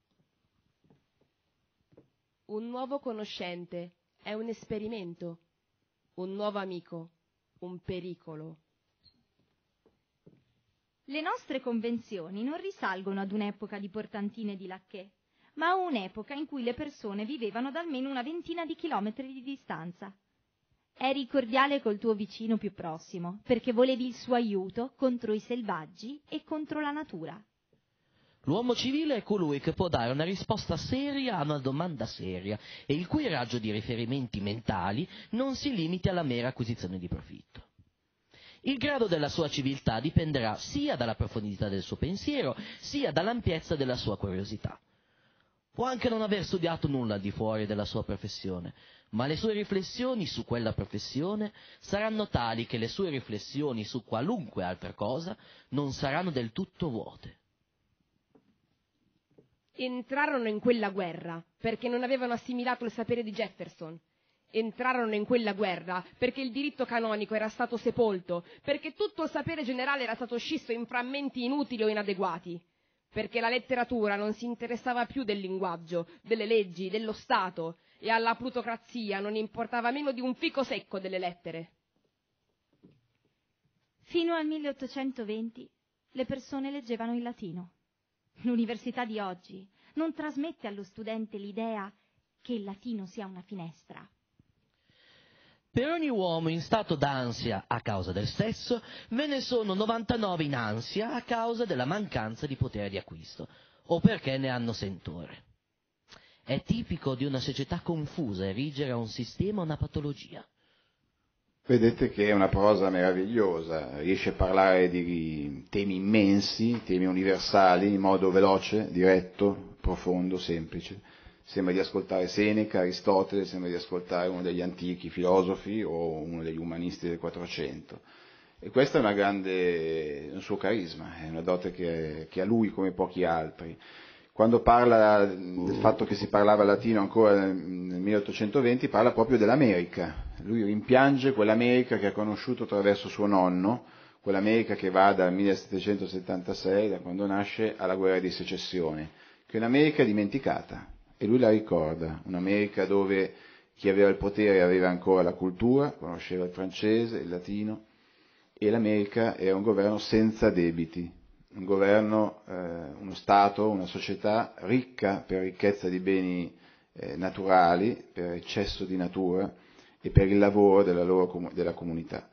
Un nuovo conoscente è un esperimento, un nuovo amico, un pericolo.
Le nostre convenzioni non risalgono ad un'epoca di portantine di lacchè, ma a un'epoca in cui le persone vivevano ad almeno una ventina di chilometri di distanza. Eri cordiale col tuo vicino più prossimo, perché volevi il suo aiuto contro i selvaggi e contro la natura.
L'uomo civile è colui che può dare una risposta seria a una domanda seria e il cui raggio di riferimenti mentali non si limiti alla mera acquisizione di profitto. Il grado della sua civiltà dipenderà sia dalla profondità del suo pensiero, sia dall'ampiezza della sua curiosità. Può anche non aver studiato nulla al di fuori della sua professione, ma le sue riflessioni su quella professione saranno tali che le sue riflessioni su qualunque altra cosa non saranno del tutto vuote.
Entrarono in quella guerra perché non avevano assimilato il sapere di Jefferson. Entrarono in quella guerra perché il diritto canonico era stato sepolto, perché tutto il sapere generale era stato scisso in frammenti inutili o inadeguati, perché la letteratura non si interessava più del linguaggio, delle leggi, dello Stato, e alla plutocrazia non importava meno di un fico secco delle lettere.
Fino al milleottocentoventi le persone leggevano il latino. L'università di oggi non trasmette allo studente l'idea che il latino sia una finestra.
Per ogni uomo in stato d'ansia a causa del sesso, ve ne sono novantanove in ansia a causa della mancanza di potere di acquisto, o perché ne hanno sentore. È tipico di una società confusa erigere a un sistema una patologia.
Vedete che è una prosa meravigliosa, riesce a parlare di temi immensi, temi universali, in modo veloce, diretto, profondo, semplice. Sembra di ascoltare Seneca, Aristotele, sembra di ascoltare uno degli antichi filosofi o uno degli umanisti del Quattrocento. E questo è una grande, un suo carisma, è una dote che, che ha lui come pochi altri. Quando parla del fatto che si parlava latino ancora nel, nel milleottocentoventi, parla proprio dell'America. Lui rimpiange quell'America che ha conosciuto attraverso suo nonno, quell'America che va dal millesettecentosettantasei, da quando nasce, alla guerra di secessione, che è un'America dimenticata. E lui la ricorda, un'America dove chi aveva il potere aveva ancora la cultura, conosceva il francese, il latino, e l'America era un governo senza debiti, un governo, eh, uno Stato, una società ricca per ricchezza di beni eh, naturali, per eccesso di natura e per il lavoro della, loro, della comunità.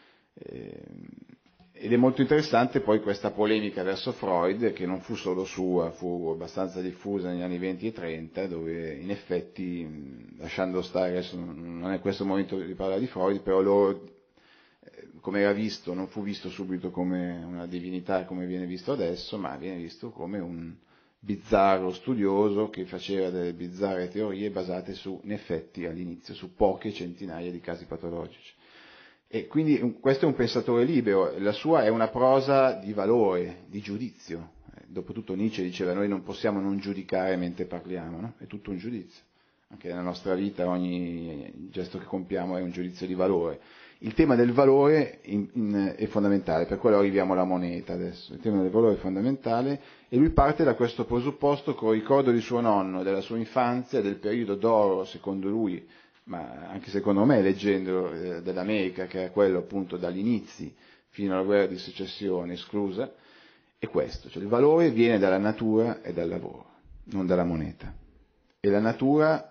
Eh, Ed è molto interessante poi questa polemica verso Freud, che non fu solo sua, fu abbastanza diffusa negli anni venti e trenta, dove in effetti, lasciando stare, adesso non è questo il momento di parlare di Freud, però loro, come era visto, non fu visto subito come una divinità come viene visto adesso, ma viene visto come un bizzarro studioso che faceva delle bizzarre teorie basate su, in effetti all'inizio, su poche centinaia di casi patologici. E quindi questo è un pensatore libero, la sua è una prosa di valore, di giudizio. Dopotutto Nietzsche diceva noi non possiamo non giudicare mentre parliamo, no? È tutto un giudizio. Anche nella nostra vita ogni gesto che compiamo è un giudizio di valore. Il tema del valore in, in, è fondamentale, per quello arriviamo alla moneta adesso. Il tema del valore è fondamentale e lui parte da questo presupposto col ricordo di suo nonno, della sua infanzia, del periodo d'oro, secondo lui, ma anche secondo me, leggendo eh, dell'America, che era quello appunto dagli inizi fino alla guerra di secessione esclusa, è questo, cioè il valore viene dalla natura e dal lavoro, non dalla moneta. E la natura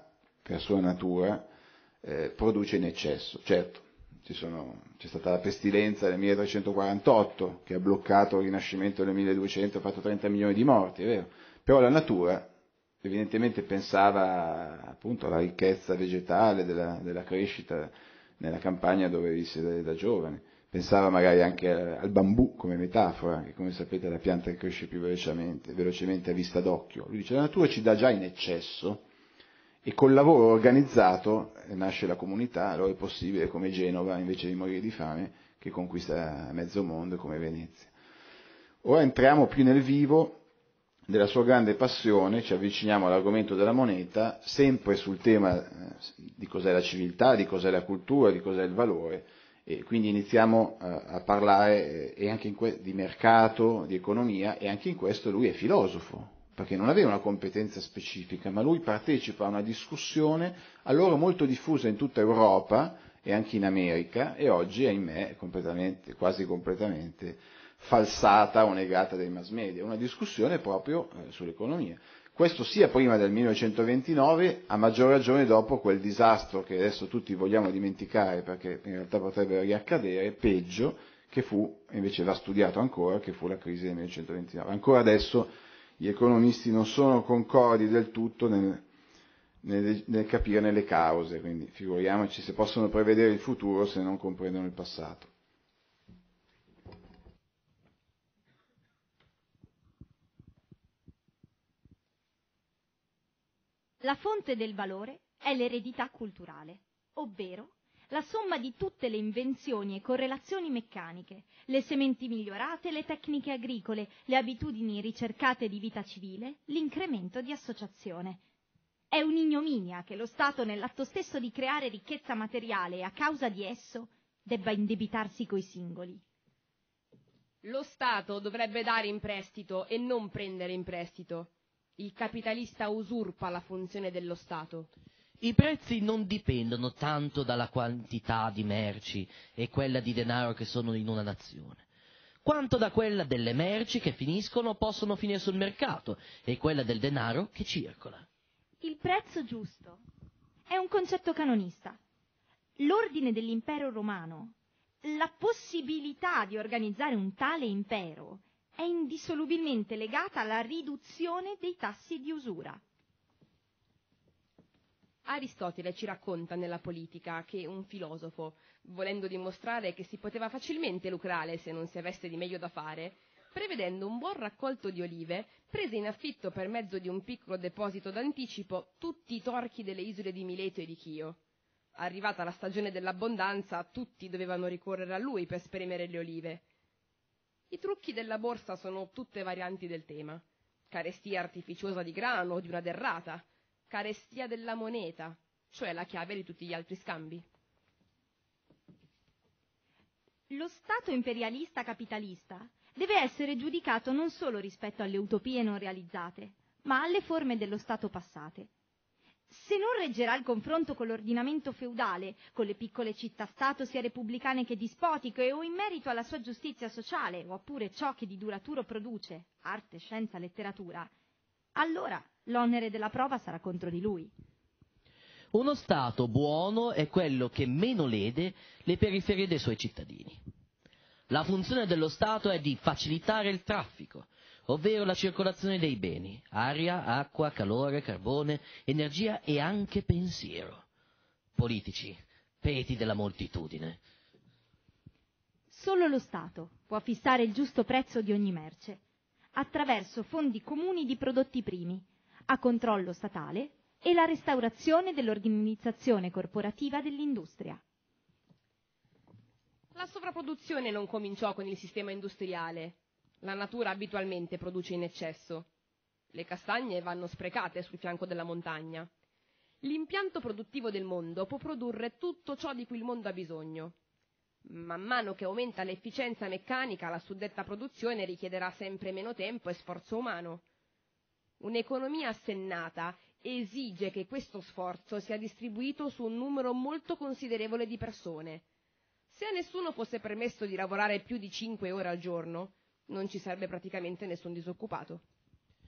per sua natura, eh, produce in eccesso. Certo, ci sono, c'è stata la pestilenza del milletrecentoquarantotto che ha bloccato il rinascimento del milleduecento, ha fatto trenta milioni di morti, è vero, però la natura evidentemente pensava appunto alla ricchezza vegetale della, della crescita nella campagna dove visse da, da giovane, pensava magari anche al bambù come metafora, che come sapete è la pianta che cresce più velocemente, velocemente a vista d'occhio. Lui dice la natura ci dà già in eccesso e col lavoro organizzato nasce la comunità, allora è possibile come Genova invece di morire di fame che conquista mezzo mondo come Venezia. Ora entriamo più nel vivo della sua grande passione, ci avviciniamo all'argomento della moneta, sempre sul tema di cos'è la civiltà, di cos'è la cultura, di cos'è il valore, e quindi iniziamo a parlare e anche in que- di mercato, di economia, e anche in questo lui è filosofo, perché non aveva una competenza specifica, ma lui partecipa a una discussione allora molto diffusa in tutta Europa e anche in America, e oggi, ahimè, completamente, quasi completamente falsata o negata dai mass media, una discussione proprio eh, sull'economia. Questo sia prima del millenovecentoventinove, a maggior ragione dopo quel disastro che adesso tutti vogliamo dimenticare perché in realtà potrebbe riaccadere, peggio, che fu, invece va studiato ancora, che fu la crisi del millenovecentoventinove. Ancora adesso gli economisti non sono concordi del tutto nel, nel, nel capire le cause, quindi figuriamoci se possono prevedere il futuro se non comprendono il passato.
La fonte del valore è l'eredità culturale, ovvero la somma di tutte le invenzioni e correlazioni meccaniche, le sementi migliorate, le tecniche agricole, le abitudini ricercate di vita civile, l'incremento di associazione. È un'ignominia che lo Stato, nell'atto stesso di creare ricchezza materiale e a causa di esso, debba indebitarsi coi singoli.
Lo Stato dovrebbe dare in prestito e non prendere in prestito. Il capitalista usurpa la funzione dello Stato.
I prezzi non dipendono tanto dalla quantità di merci e quella di denaro che sono in una nazione, quanto da quella delle merci che finiscono o possono finire sul mercato e quella del denaro che circola.
Il prezzo giusto è un concetto canonista. L'ordine dell'impero romano, la possibilità di organizzare un tale impero, è indissolubilmente legata alla riduzione dei tassi di usura.
Aristotele ci racconta nella Politica che un filosofo, volendo dimostrare che si poteva facilmente lucrare se non si avesse di meglio da fare, prevedendo un buon raccolto di olive, prese in affitto per mezzo di un piccolo deposito d'anticipo tutti i torchi delle isole di Mileto e di Chio. Arrivata la stagione dell'abbondanza, tutti dovevano ricorrere a lui per spremere le olive. I trucchi della borsa sono tutte varianti del tema. Carestia artificiosa di grano o di una derrata, carestia della moneta, cioè la chiave di tutti gli altri scambi.
Lo Stato imperialista capitalista deve essere giudicato non solo rispetto alle utopie non realizzate, ma alle forme dello Stato passate. Se non reggerà il confronto con l'ordinamento feudale, con le piccole città-stato sia repubblicane che dispotiche, o in merito alla sua giustizia sociale, oppure ciò che di duraturo produce, arte, scienza, letteratura, allora l'onere della prova sarà contro di lui.
Uno Stato buono è quello che meno lede le periferie dei suoi cittadini. La funzione dello Stato è di facilitare il traffico, ovvero la circolazione dei beni, aria, acqua, calore, carbone, energia e anche pensiero. Politici, peti della moltitudine.
Solo lo Stato può fissare il giusto prezzo di ogni merce, attraverso fondi comuni di prodotti primi, a controllo statale e la restaurazione dell'organizzazione corporativa dell'industria.
La sovrapproduzione non cominciò con il sistema industriale. La natura abitualmente produce in eccesso. Le castagne vanno sprecate sul fianco della montagna. L'impianto produttivo del mondo può produrre tutto ciò di cui il mondo ha bisogno. Man mano che aumenta l'efficienza meccanica, la suddetta produzione richiederà sempre meno tempo e sforzo umano. Un'economia assennata esige che questo sforzo sia distribuito su un numero molto considerevole di persone. Se a nessuno fosse permesso di lavorare più di cinque ore al giorno, non ci sarebbe praticamente nessun disoccupato.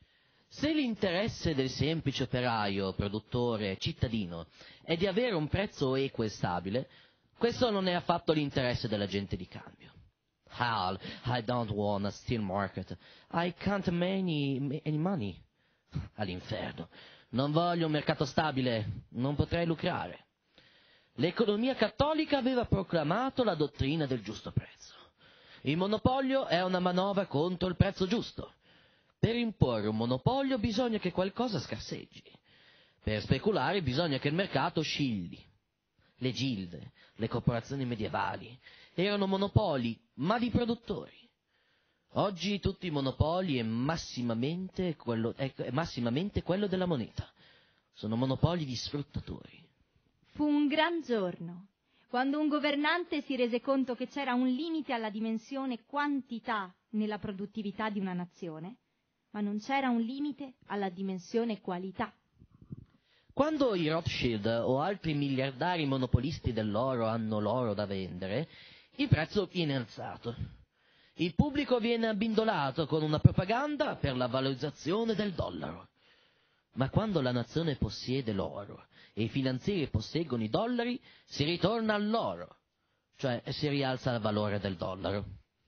Se l'interesse del semplice operaio, produttore, cittadino è di avere un prezzo equo e stabile, questo non è affatto l'interesse dell'agente di cambio. Hal, I don't want a steel market. I can't make any, any money. All'inferno. Non voglio un mercato stabile, non potrei lucrare. L'economia cattolica aveva proclamato la dottrina del giusto prezzo. Il monopolio è una manovra contro il prezzo giusto. Per imporre un monopolio bisogna che qualcosa scarseggi. Per speculare bisogna che il mercato oscilli. Le gilde, le corporazioni medievali, erano monopoli, ma di produttori. Oggi tutti i monopoli è massimamente quello, è, è massimamente quello della moneta. Sono monopoli di sfruttatori.
Fu un gran giorno, quando un governante si rese conto che c'era un limite alla dimensione quantità nella produttività di una nazione, ma non c'era un limite alla dimensione qualità.
Quando i Rothschild o altri miliardari monopolisti dell'oro hanno l'oro da vendere, il prezzo viene alzato. Il pubblico viene abbindolato con una propaganda per la valorizzazione del dollaro. Ma quando la nazione possiede l'oro e i finanzieri posseggono i dollari, si ritorna all'oro, cioè si rialza il valore del dollaro.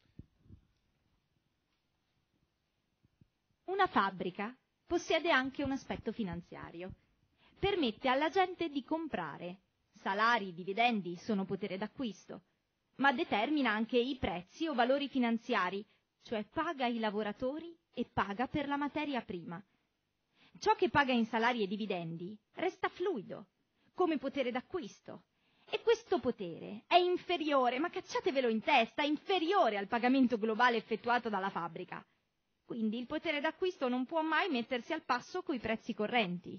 Una fabbrica possiede anche un aspetto finanziario. Permette alla gente di comprare. Salari, dividendi sono potere d'acquisto, ma determina anche i prezzi o valori finanziari, cioè paga i lavoratori e paga per la materia prima. Ciò che paga in salari e dividendi resta fluido, come potere d'acquisto. E questo potere è inferiore, ma cacciatevelo in testa, è inferiore al pagamento globale effettuato dalla fabbrica. Quindi il potere d'acquisto non può mai mettersi al passo coi prezzi correnti.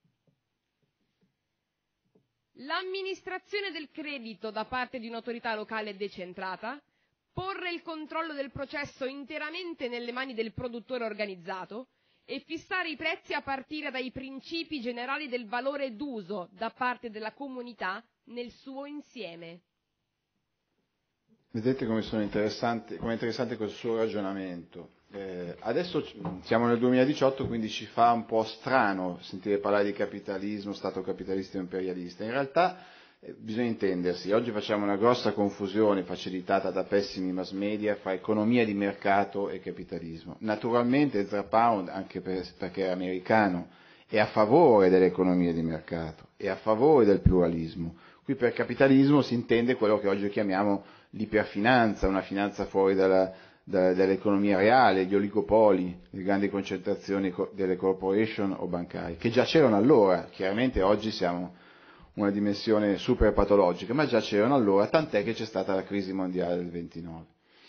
L'amministrazione del credito da parte di un'autorità locale decentrata, porre il controllo del processo interamente nelle mani del produttore organizzato e fissare i prezzi a partire dai principi generali del valore d'uso da parte della comunità nel suo insieme.
Vedete come sono interessante, come è interessante questo suo ragionamento. Eh, adesso siamo nel duemiladiciotto, quindi ci fa un po' strano sentire parlare di capitalismo, stato capitalista e imperialista. In realtà eh, bisogna intendersi, oggi facciamo una grossa confusione facilitata da pessimi mass media fra economia di mercato e capitalismo. Naturalmente Ezra Pound, anche per, perché è americano, è a favore dell'economia di mercato, è a favore del pluralismo. Qui per capitalismo si intende quello che oggi chiamiamo l'iperfinanza, una finanza fuori dalla, da, dall'economia reale, gli oligopoli, le grandi concentrazioni delle corporation o bancarie, che già c'erano allora. Chiaramente oggi siamo una dimensione super patologica, ma già c'erano allora, tant'è che c'è stata la crisi mondiale del ventinove.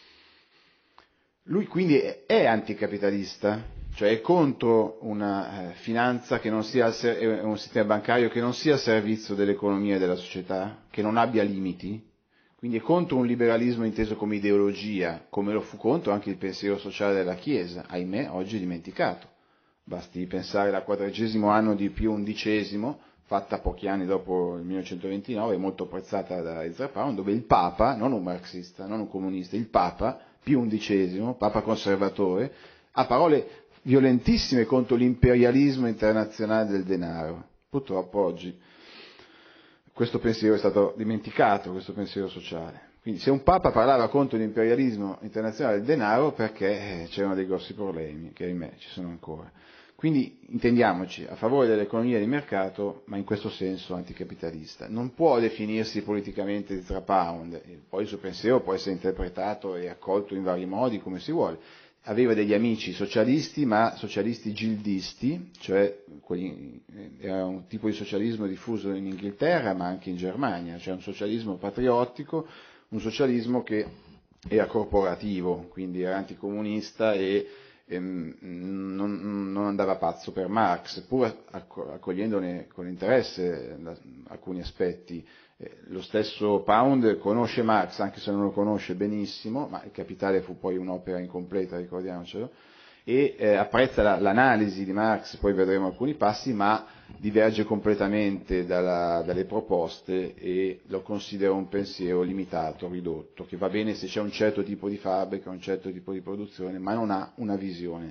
Lui quindi è, è anticapitalista, cioè è contro una eh, finanza che non sia, un sistema bancario che non sia a servizio dell'economia e della società, che non abbia limiti. Quindi è contro un liberalismo inteso come ideologia, come lo fu contro anche il pensiero sociale della Chiesa, ahimè oggi dimenticato. Basti pensare al quadragesimo anno di Pio undicesimo, fatta pochi anni dopo il millenovecentoventinove, molto apprezzata da Ezra Pound, dove il Papa, non un marxista, non un comunista, il Papa, Pio undicesimo, Papa conservatore, ha parole violentissime contro l'imperialismo internazionale del denaro. Purtroppo oggi questo pensiero è stato dimenticato, questo pensiero sociale. Quindi se un Papa parlava contro l'imperialismo internazionale del denaro, perché c'erano dei grossi problemi, che ahimè ci sono ancora. Quindi intendiamoci, a favore dell'economia di mercato, ma in questo senso anticapitalista. Non può definirsi politicamente Ezra Pound, poi il suo pensiero può essere interpretato e accolto in vari modi, come si vuole. Aveva degli amici socialisti, ma socialisti gildisti, cioè quelli, era un tipo di socialismo diffuso in Inghilterra, ma anche in Germania, cioè un socialismo patriottico, un socialismo che era corporativo, quindi era anticomunista e ehm, non, non andava pazzo per Marx, pur accogliendone con interesse alcuni aspetti. Lo stesso Pound conosce Marx, anche se non lo conosce benissimo, ma il Capitale fu poi un'opera incompleta, ricordiamocelo, e eh, apprezza la, l'analisi di Marx, poi vedremo alcuni passi, ma diverge completamente dalla, dalle proposte e lo considera un pensiero limitato, ridotto, che va bene se c'è un certo tipo di fabbrica, un certo tipo di produzione, ma non ha una visione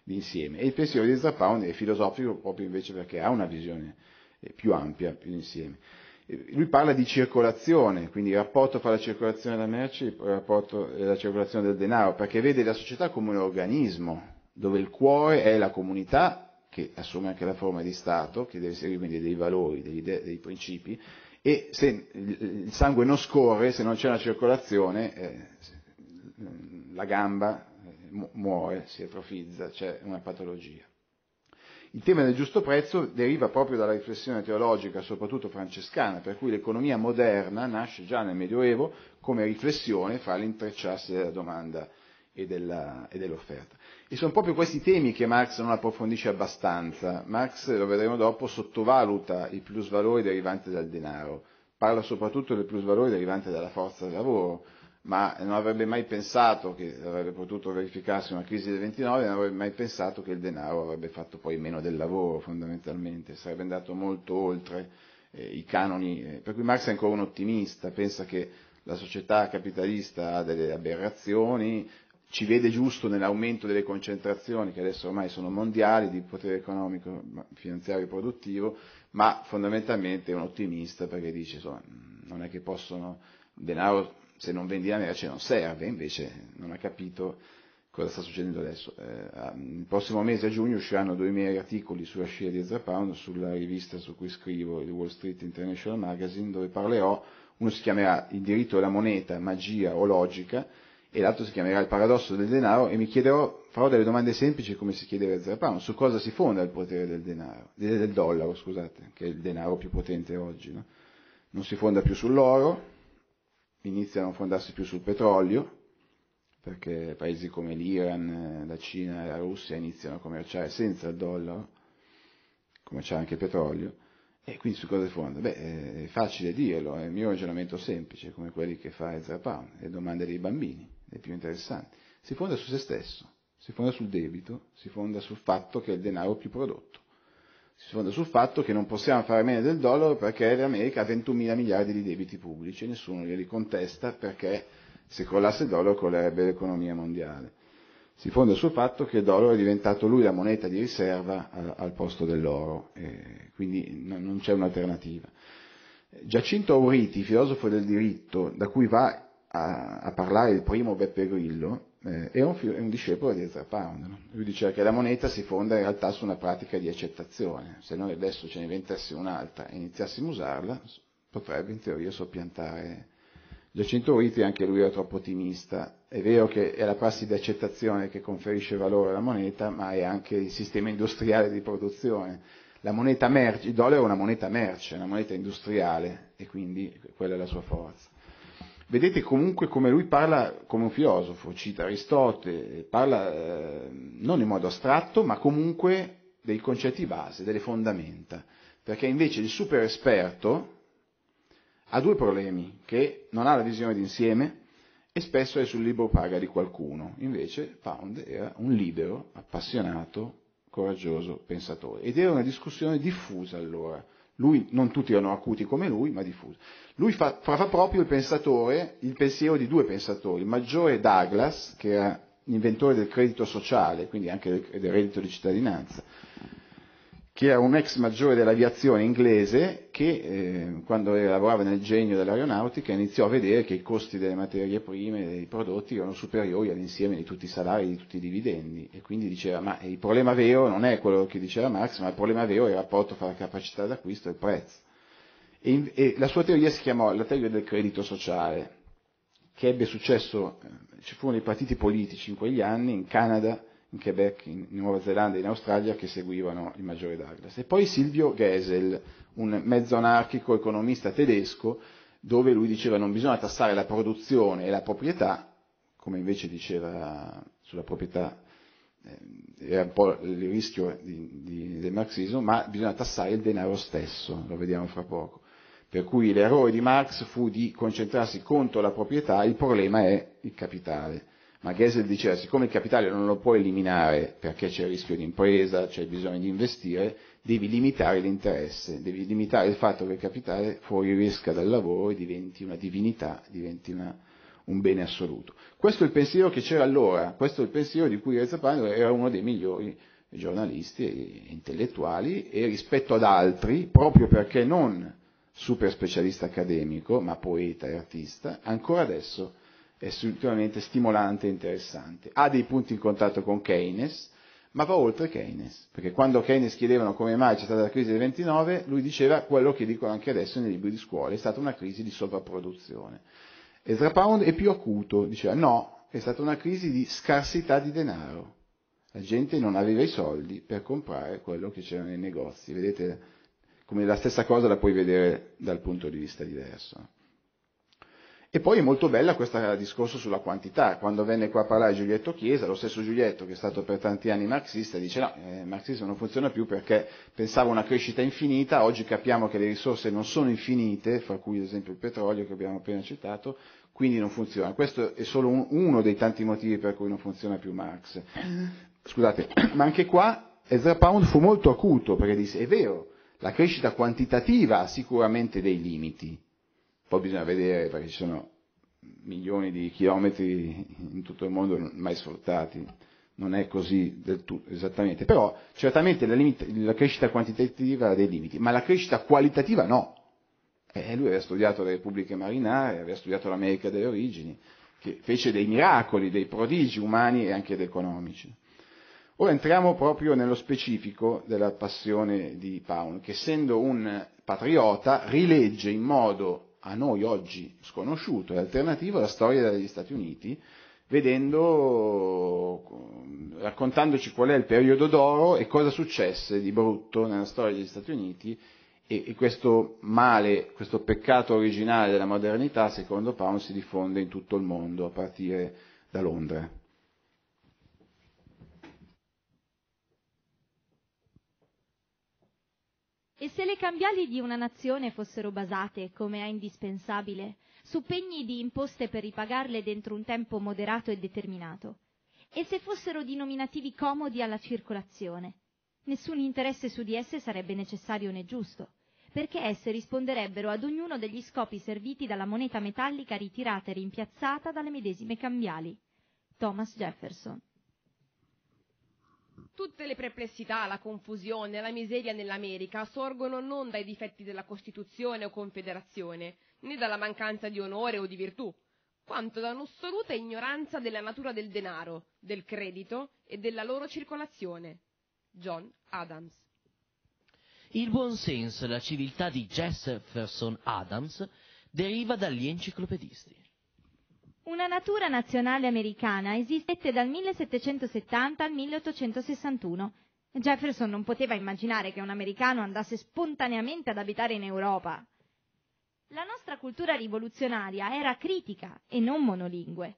d'insieme. E il pensiero di Ezra Pound è filosofico proprio invece perché ha una visione più ampia, più d'insieme. Lui parla di circolazione, quindi il rapporto fra la circolazione della merce e il rapporto della circolazione del denaro, perché vede la società come un organismo dove il cuore è la comunità, che assume anche la forma di Stato, che deve seguire quindi dei valori, dei, dei principi, e se il sangue non scorre, se non c'è una circolazione, eh, la gamba muore, si atrofizza, c'è una patologia. Il tema del giusto prezzo deriva proprio dalla riflessione teologica, soprattutto francescana, per cui l'economia moderna nasce già nel Medioevo come riflessione fra l'intrecciarsi della domanda e, della, e dell'offerta. E sono proprio questi temi che Marx non approfondisce abbastanza. Marx, lo vedremo dopo, sottovaluta il plusvalore derivante dal denaro, parla soprattutto del plusvalore derivante dalla forza del lavoro, ma non avrebbe mai pensato che avrebbe potuto verificarsi una crisi del ventinove, non avrebbe mai pensato che il denaro avrebbe fatto poi meno del lavoro fondamentalmente, sarebbe andato molto oltre eh, i canoni, eh, per cui Marx è ancora un ottimista, pensa che la società capitalista ha delle aberrazioni, ci vede giusto nell'aumento delle concentrazioni che adesso ormai sono mondiali di potere economico, finanziario e produttivo, ma fondamentalmente è un ottimista perché dice insomma, non è che possono, il denaro se non vendi la merce non serve, invece non ha capito cosa sta succedendo adesso. Eh, il prossimo mese a giugno usciranno due miei articoli sulla scia di Ezra Pound, sulla rivista su cui scrivo, il Wall Street International Magazine, dove parlerò, uno si chiamerà Il diritto della moneta, magia o logica, e l'altro si chiamerà Il paradosso del denaro, e mi chiederò, farò delle domande semplici come si chiedeva Ezra Pound, su cosa si fonda il potere del denaro, del dollaro, scusate, che è il denaro più potente oggi, no? Non si fonda più sull'oro, inizia a non fondarsi più sul petrolio, perché paesi come l'Iran, la Cina e la Russia iniziano a commerciare senza il dollaro, commerciare anche il petrolio, e quindi su cosa si fonda? Beh, è facile dirlo, è il mio ragionamento semplice, come quelli che fa Ezra Pound, le domande dei bambini, le più interessanti. Si fonda su se stesso, si fonda sul debito, si fonda sul fatto che è il denaro più prodotto. Si fonda sul fatto che non possiamo fare meno del dollaro perché l'America ha ventunomila miliardi di debiti pubblici e nessuno glieli contesta perché se crollasse il dollaro crollerebbe l'economia mondiale. Si fonda sul fatto che il dollaro è diventato lui la moneta di riserva al, al posto dell'oro, e quindi non, non c'è un'alternativa. Giacinto Auriti, filosofo del diritto, da cui va a, a parlare il primo Beppe Grillo, eh, è, un, è un discepolo di Ezra Pound. No? Lui diceva che la moneta si fonda in realtà su una pratica di accettazione. Se noi adesso ce ne inventassimo un'altra e iniziassimo a usarla, potrebbe in teoria soppiantare. Giacinto Auriti anche lui era troppo ottimista. È vero che è la prassi di accettazione che conferisce valore alla moneta, ma è anche il sistema industriale di produzione. La moneta merce, il dollaro è una moneta merce, una moneta industriale, e quindi quella è la sua forza. Vedete comunque come lui parla come un filosofo, cita Aristotele, parla eh, non in modo astratto, ma comunque dei concetti base, delle fondamenta, perché invece il super esperto ha due problemi, che non ha la visione d'insieme e spesso è sul libro paga di qualcuno, invece Pound era un libero, appassionato, coraggioso pensatore, ed era una discussione diffusa allora. Lui, non tutti erano acuti come lui, ma diffusi. Lui fa, fa proprio il pensatore, il pensiero di due pensatori, il maggiore Douglas, che era l'inventore del credito sociale, quindi anche del, del reddito di cittadinanza, che era un ex maggiore dell'aviazione inglese che eh, quando lavorava nel genio dell'aeronautica iniziò a vedere che i costi delle materie prime, dei prodotti erano superiori all'insieme di tutti i salari e di tutti i dividendi, e quindi diceva ma il problema vero non è quello che diceva Marx, ma il problema vero è il rapporto fra la capacità d'acquisto e il prezzo. E, e la sua teoria si chiamò la teoria del credito sociale, che ebbe successo, eh, ci furono i partiti politici in quegli anni in Canada, in Quebec, in Nuova Zelanda e in Australia che seguivano il maggiore Douglas. E poi Silvio Gesell, un mezzo anarchico economista tedesco, dove lui diceva non bisogna tassare la produzione e la proprietà, come invece diceva sulla proprietà, eh, era un po' il rischio di, di, del marxismo, ma bisogna tassare il denaro stesso, lo vediamo fra poco. Per cui l'errore di Marx fu di concentrarsi contro la proprietà, il problema è il capitale. Ma Gesell diceva, siccome il capitale non lo puoi eliminare perché c'è il rischio di impresa, c'è bisogno di investire, devi limitare l'interesse, devi limitare il fatto che il capitale fuoriesca dal lavoro e diventi una divinità, diventi una, un bene assoluto. Questo è il pensiero che c'era allora, questo è il pensiero di cui Ezra Pound era uno dei migliori giornalisti e intellettuali, e rispetto ad altri, proprio perché non super specialista accademico, ma poeta e artista, ancora adesso è assolutamente stimolante e interessante. Ha dei punti in contatto con Keynes, ma va oltre Keynes, perché quando Keynes chiedevano come mai c'è stata la crisi del ventinove, lui diceva quello che dicono anche adesso nei libri di scuola: è stata una crisi di sovrapproduzione. Ezra Pound è più acuto, diceva no, è stata una crisi di scarsità di denaro, la gente non aveva i soldi per comprare quello che c'era nei negozi. Vedete come la stessa cosa la puoi vedere dal punto di vista diverso. E poi è molto bella questo discorso sulla quantità. Quando venne qua a parlare Giulietto Chiesa, lo stesso Giulietto, che è stato per tanti anni marxista, dice no, eh, il marxismo non funziona più perché pensava una crescita infinita. Oggi capiamo che le risorse non sono infinite, fra cui ad esempio il petrolio che abbiamo appena citato, quindi non funziona. Questo è solo un, uno dei tanti motivi per cui non funziona più Marx. Scusate, ma anche qua Ezra Pound fu molto acuto, perché disse è vero, la crescita quantitativa ha sicuramente dei limiti. Poi bisogna vedere, perché ci sono milioni di chilometri in tutto il mondo mai sfruttati, non è così del tutto esattamente, però certamente la, limita, la crescita quantitativa ha dei limiti, ma la crescita qualitativa no. E lui aveva studiato le repubbliche marinare, aveva studiato l'America delle origini, che fece dei miracoli, dei prodigi umani e anche ed economici. Ora entriamo proprio nello specifico della passione di Pound, che essendo un patriota rilegge in modo a noi oggi sconosciuto e alternativo la storia degli Stati Uniti, vedendo, raccontandoci qual è il periodo d'oro e cosa successe di brutto nella storia degli Stati Uniti, e, e questo male, questo peccato originale della modernità, secondo Pound, si diffonde in tutto il mondo a partire da Londra.
E se le cambiali di una nazione fossero basate, come è indispensabile, su pegni di imposte per ripagarle dentro un tempo moderato e determinato, e se fossero di nominativi comodi alla circolazione, nessun interesse su di esse sarebbe necessario né giusto, perché esse risponderebbero ad ognuno degli scopi serviti dalla moneta metallica ritirata e rimpiazzata dalle medesime cambiali. Thomas Jefferson.
Tutte le perplessità, la confusione, la miseria nell'America sorgono non dai difetti della Costituzione o Confederazione, né dalla mancanza di onore o di virtù, quanto da un'assoluta ignoranza della natura del denaro, del credito e della loro circolazione. John Adams.
Il buonsenso e la civiltà di Jefferson Adams deriva dagli enciclopedisti.
Una natura nazionale americana esistette dal millesettecentosettanta al milleottocentosessantuno. Jefferson non poteva immaginare che un americano andasse spontaneamente ad abitare in Europa. La nostra cultura rivoluzionaria era critica e non monolingue.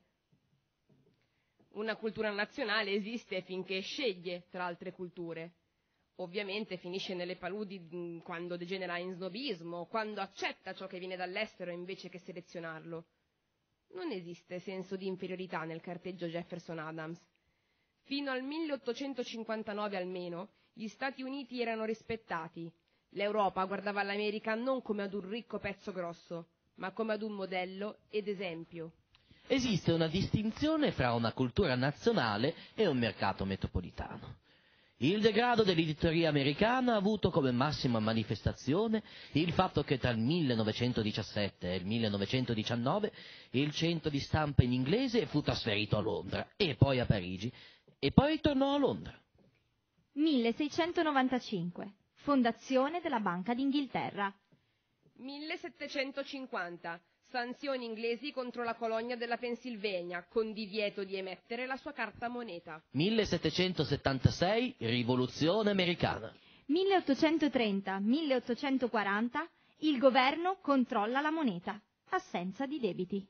Una cultura nazionale esiste finché sceglie tra altre culture. Ovviamente finisce nelle paludi quando degenera in snobismo, quando accetta ciò che viene dall'estero invece che selezionarlo. Non esiste senso di inferiorità nel carteggio Jefferson-Adams. Fino al milleottocentocinquantanove almeno, gli Stati Uniti erano rispettati. L'Europa guardava l'America non come ad un ricco pezzo grosso, ma come ad un modello ed esempio.
Esiste una distinzione fra una cultura nazionale e un mercato metropolitano. Il degrado dell'editoria americana ha avuto come massima manifestazione il fatto che tra il millenovecentodiciassette e il millenovecentodiciannove il centro di stampa in inglese fu trasferito a Londra e poi a Parigi e poi tornò a Londra.
milleseicentonovantacinque. Fondazione della Banca d'Inghilterra.
millesettecentocinquanta. Sanzioni inglesi contro la colonia della Pennsylvania, con divieto di emettere la sua carta moneta.
millesettecentosettantasei, Rivoluzione americana.
milleottocentotrenta milleottocentoquaranta, il governo controlla la moneta, assenza di debiti.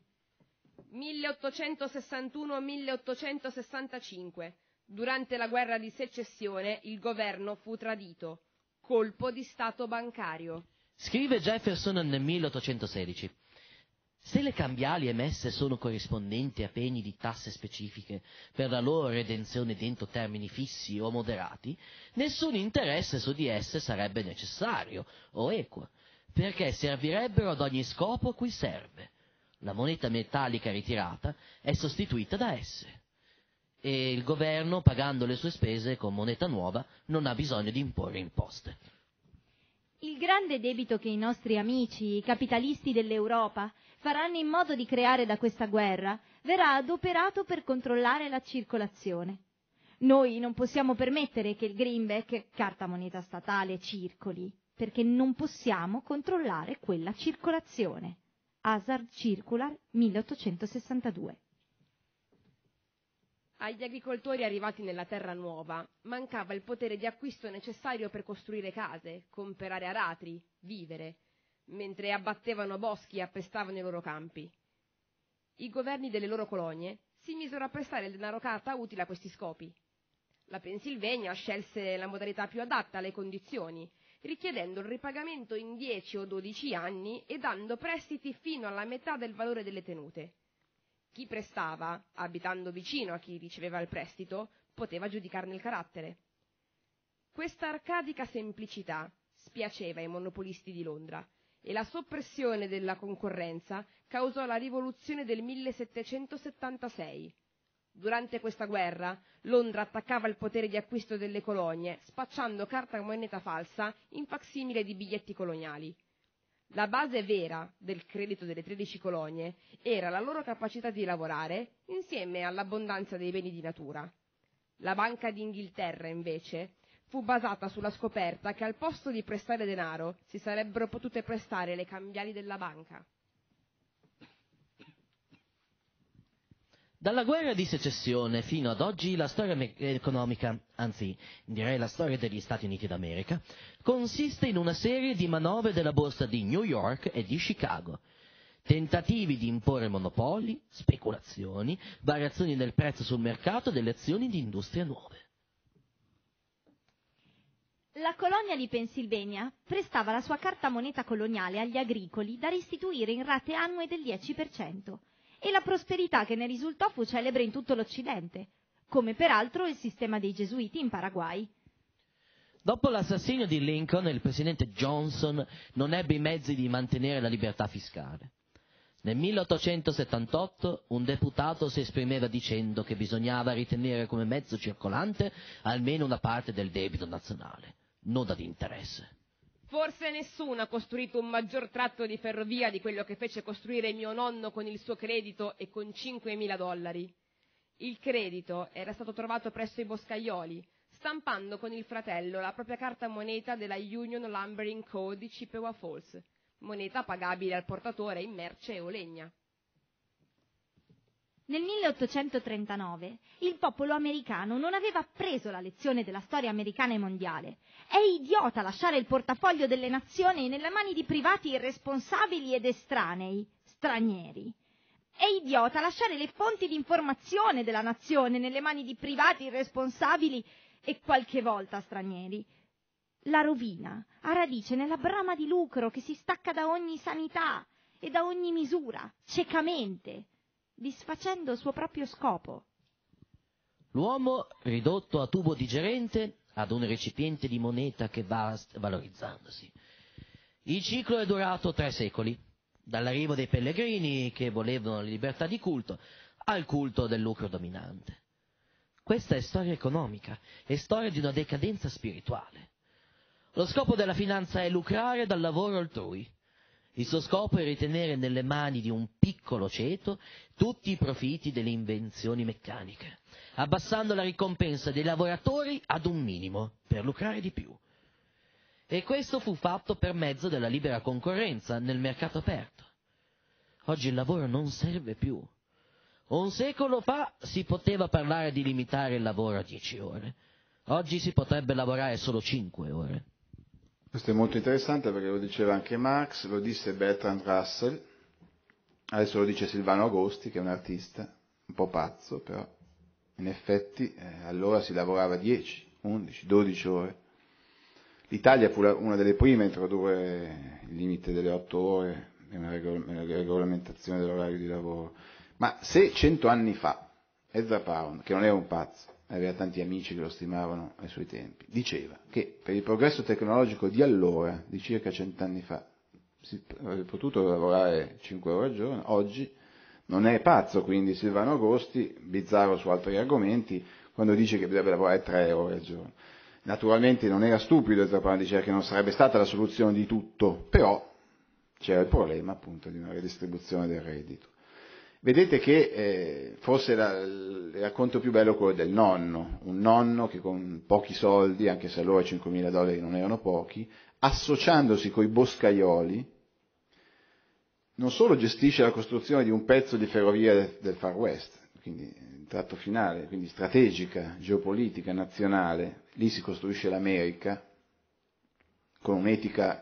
milleottocentosessantuno milleottocentosessantacinque, durante la guerra di secessione il governo fu tradito, colpo di stato bancario.
Scrive Jefferson nel milleottocentosedici. Se le cambiali emesse sono corrispondenti a pegni di tasse specifiche per la loro redenzione dentro termini fissi o moderati, nessun interesse su di esse sarebbe necessario o equo, perché servirebbero ad ogni scopo a cui serve. La moneta metallica ritirata è sostituita da esse e il governo, pagando le sue spese con moneta nuova, non ha bisogno di imporre imposte.
Il grande debito che i nostri amici, i capitalisti dell'Europa, faranno in modo di creare da questa guerra verrà adoperato per controllare la circolazione. Noi non possiamo permettere che il greenback, carta moneta statale, circoli, perché non possiamo controllare quella circolazione. Hazard Circular milleottocentosessantadue.
Agli agricoltori arrivati nella terra nuova mancava il potere di acquisto necessario per costruire case, comprare aratri, vivere, mentre abbattevano boschi e appestavano i loro campi. I governi delle loro colonie si misero a prestare il denaro carta utile a questi scopi. La Pennsylvania scelse la modalità più adatta alle condizioni, richiedendo il ripagamento in dieci o dodici anni e dando prestiti fino alla metà del valore delle tenute. Chi prestava, abitando vicino a chi riceveva il prestito, poteva giudicarne il carattere. Questa arcadica semplicità spiaceva ai monopolisti di Londra e la soppressione della concorrenza causò la rivoluzione del millesettecentosettantasei. Durante questa guerra, Londra attaccava il potere di acquisto delle colonie, spacciando carta moneta falsa in facsimile di biglietti coloniali. La base vera del credito delle tredici colonie era la loro capacità di lavorare insieme all'abbondanza dei beni di natura. La Banca d'Inghilterra, invece, fu basata sulla scoperta che al posto di prestare denaro si sarebbero potute prestare le cambiali della banca.
Dalla guerra di secessione fino ad oggi la storia economica, anzi direi la storia degli Stati Uniti d'America, consiste in una serie di manovre della borsa di New York e di Chicago. Tentativi di imporre monopoli, speculazioni, variazioni del prezzo sul mercato delle azioni di industrie nuove.
La colonia di Pennsylvania prestava la sua carta moneta coloniale agli agricoli da restituire in rate annue del dieci per cento. E la prosperità che ne risultò fu celebre in tutto l'Occidente, come peraltro il sistema dei Gesuiti in Paraguay.
Dopo l'assassinio di Lincoln, il presidente Johnson non ebbe i mezzi di mantenere la libertà fiscale. Nel milleottocentosettantotto un deputato si esprimeva dicendo che bisognava ritenere come mezzo circolante almeno una parte del debito nazionale, non ad interesse.
Forse nessuno ha costruito un maggior tratto di ferrovia di quello che fece costruire mio nonno con il suo credito e con cinquemila dollari. Il credito era stato trovato presso i boscaioli, stampando con il fratello la propria carta moneta della Union Lumbering Co. di Chippewa Falls, moneta pagabile al portatore in merce o legna.
Nel milleottocentotrentanove il popolo americano non aveva appreso la lezione della storia americana e mondiale. È idiota lasciare il portafoglio delle nazioni nelle mani di privati irresponsabili ed estranei, stranieri. È idiota lasciare le fonti di informazione della nazione nelle mani di privati irresponsabili e qualche volta stranieri. La rovina ha radice nella brama di lucro che si stacca da ogni sanità e da ogni misura, ciecamente, disfacendo il suo proprio scopo.
L'uomo, ridotto a tubo digerente, ad un recipiente di moneta che va valorizzandosi. Il ciclo è durato tre secoli, dall'arrivo dei pellegrini che volevano la libertà di culto al culto del lucro dominante. Questa è storia economica, è storia di una decadenza spirituale. Lo scopo della finanza è lucrare dal lavoro altrui. Il suo scopo è ritenere nelle mani di un piccolo ceto tutti i profitti delle invenzioni meccaniche, abbassando la ricompensa dei lavoratori ad un minimo per lucrare di più. E questo fu fatto per mezzo della libera concorrenza nel mercato aperto. Oggi il lavoro non serve più. Un secolo fa si poteva parlare di limitare il lavoro a dieci ore. Oggi si potrebbe lavorare solo cinque ore.
Questo è molto interessante perché lo diceva anche Marx, lo disse Bertrand Russell, adesso lo dice Silvano Agosti, che è un artista, un po' pazzo, però in effetti eh, allora si lavorava dieci, undici, dodici ore. L'Italia fu la, una delle prime a introdurre il limite delle otto ore e una, regol- una regolamentazione dell'orario di lavoro. Ma se cento anni fa Ezra Pound, che non era un pazzo, aveva tanti amici che lo stimavano ai suoi tempi, diceva che per il progresso tecnologico di allora, di circa cent'anni fa, si avrebbe potuto lavorare cinque ore al giorno, oggi non è pazzo, quindi Silvano Agosti, bizzarro su altri argomenti, quando dice che deve lavorare tre ore al giorno. Naturalmente non era stupido Ezra Pound diceva che non sarebbe stata la soluzione di tutto, però c'era il problema appunto di una redistribuzione del reddito. Vedete che eh, forse la, il racconto più bello è quello del nonno, un nonno che con pochi soldi, anche se allora cinquemila dollari non erano pochi, associandosi coi boscaioli, non solo gestisce la costruzione di un pezzo di ferrovia del, del Far West, quindi il tratto finale, quindi strategica, geopolitica, nazionale, lì si costruisce l'America, con un'etica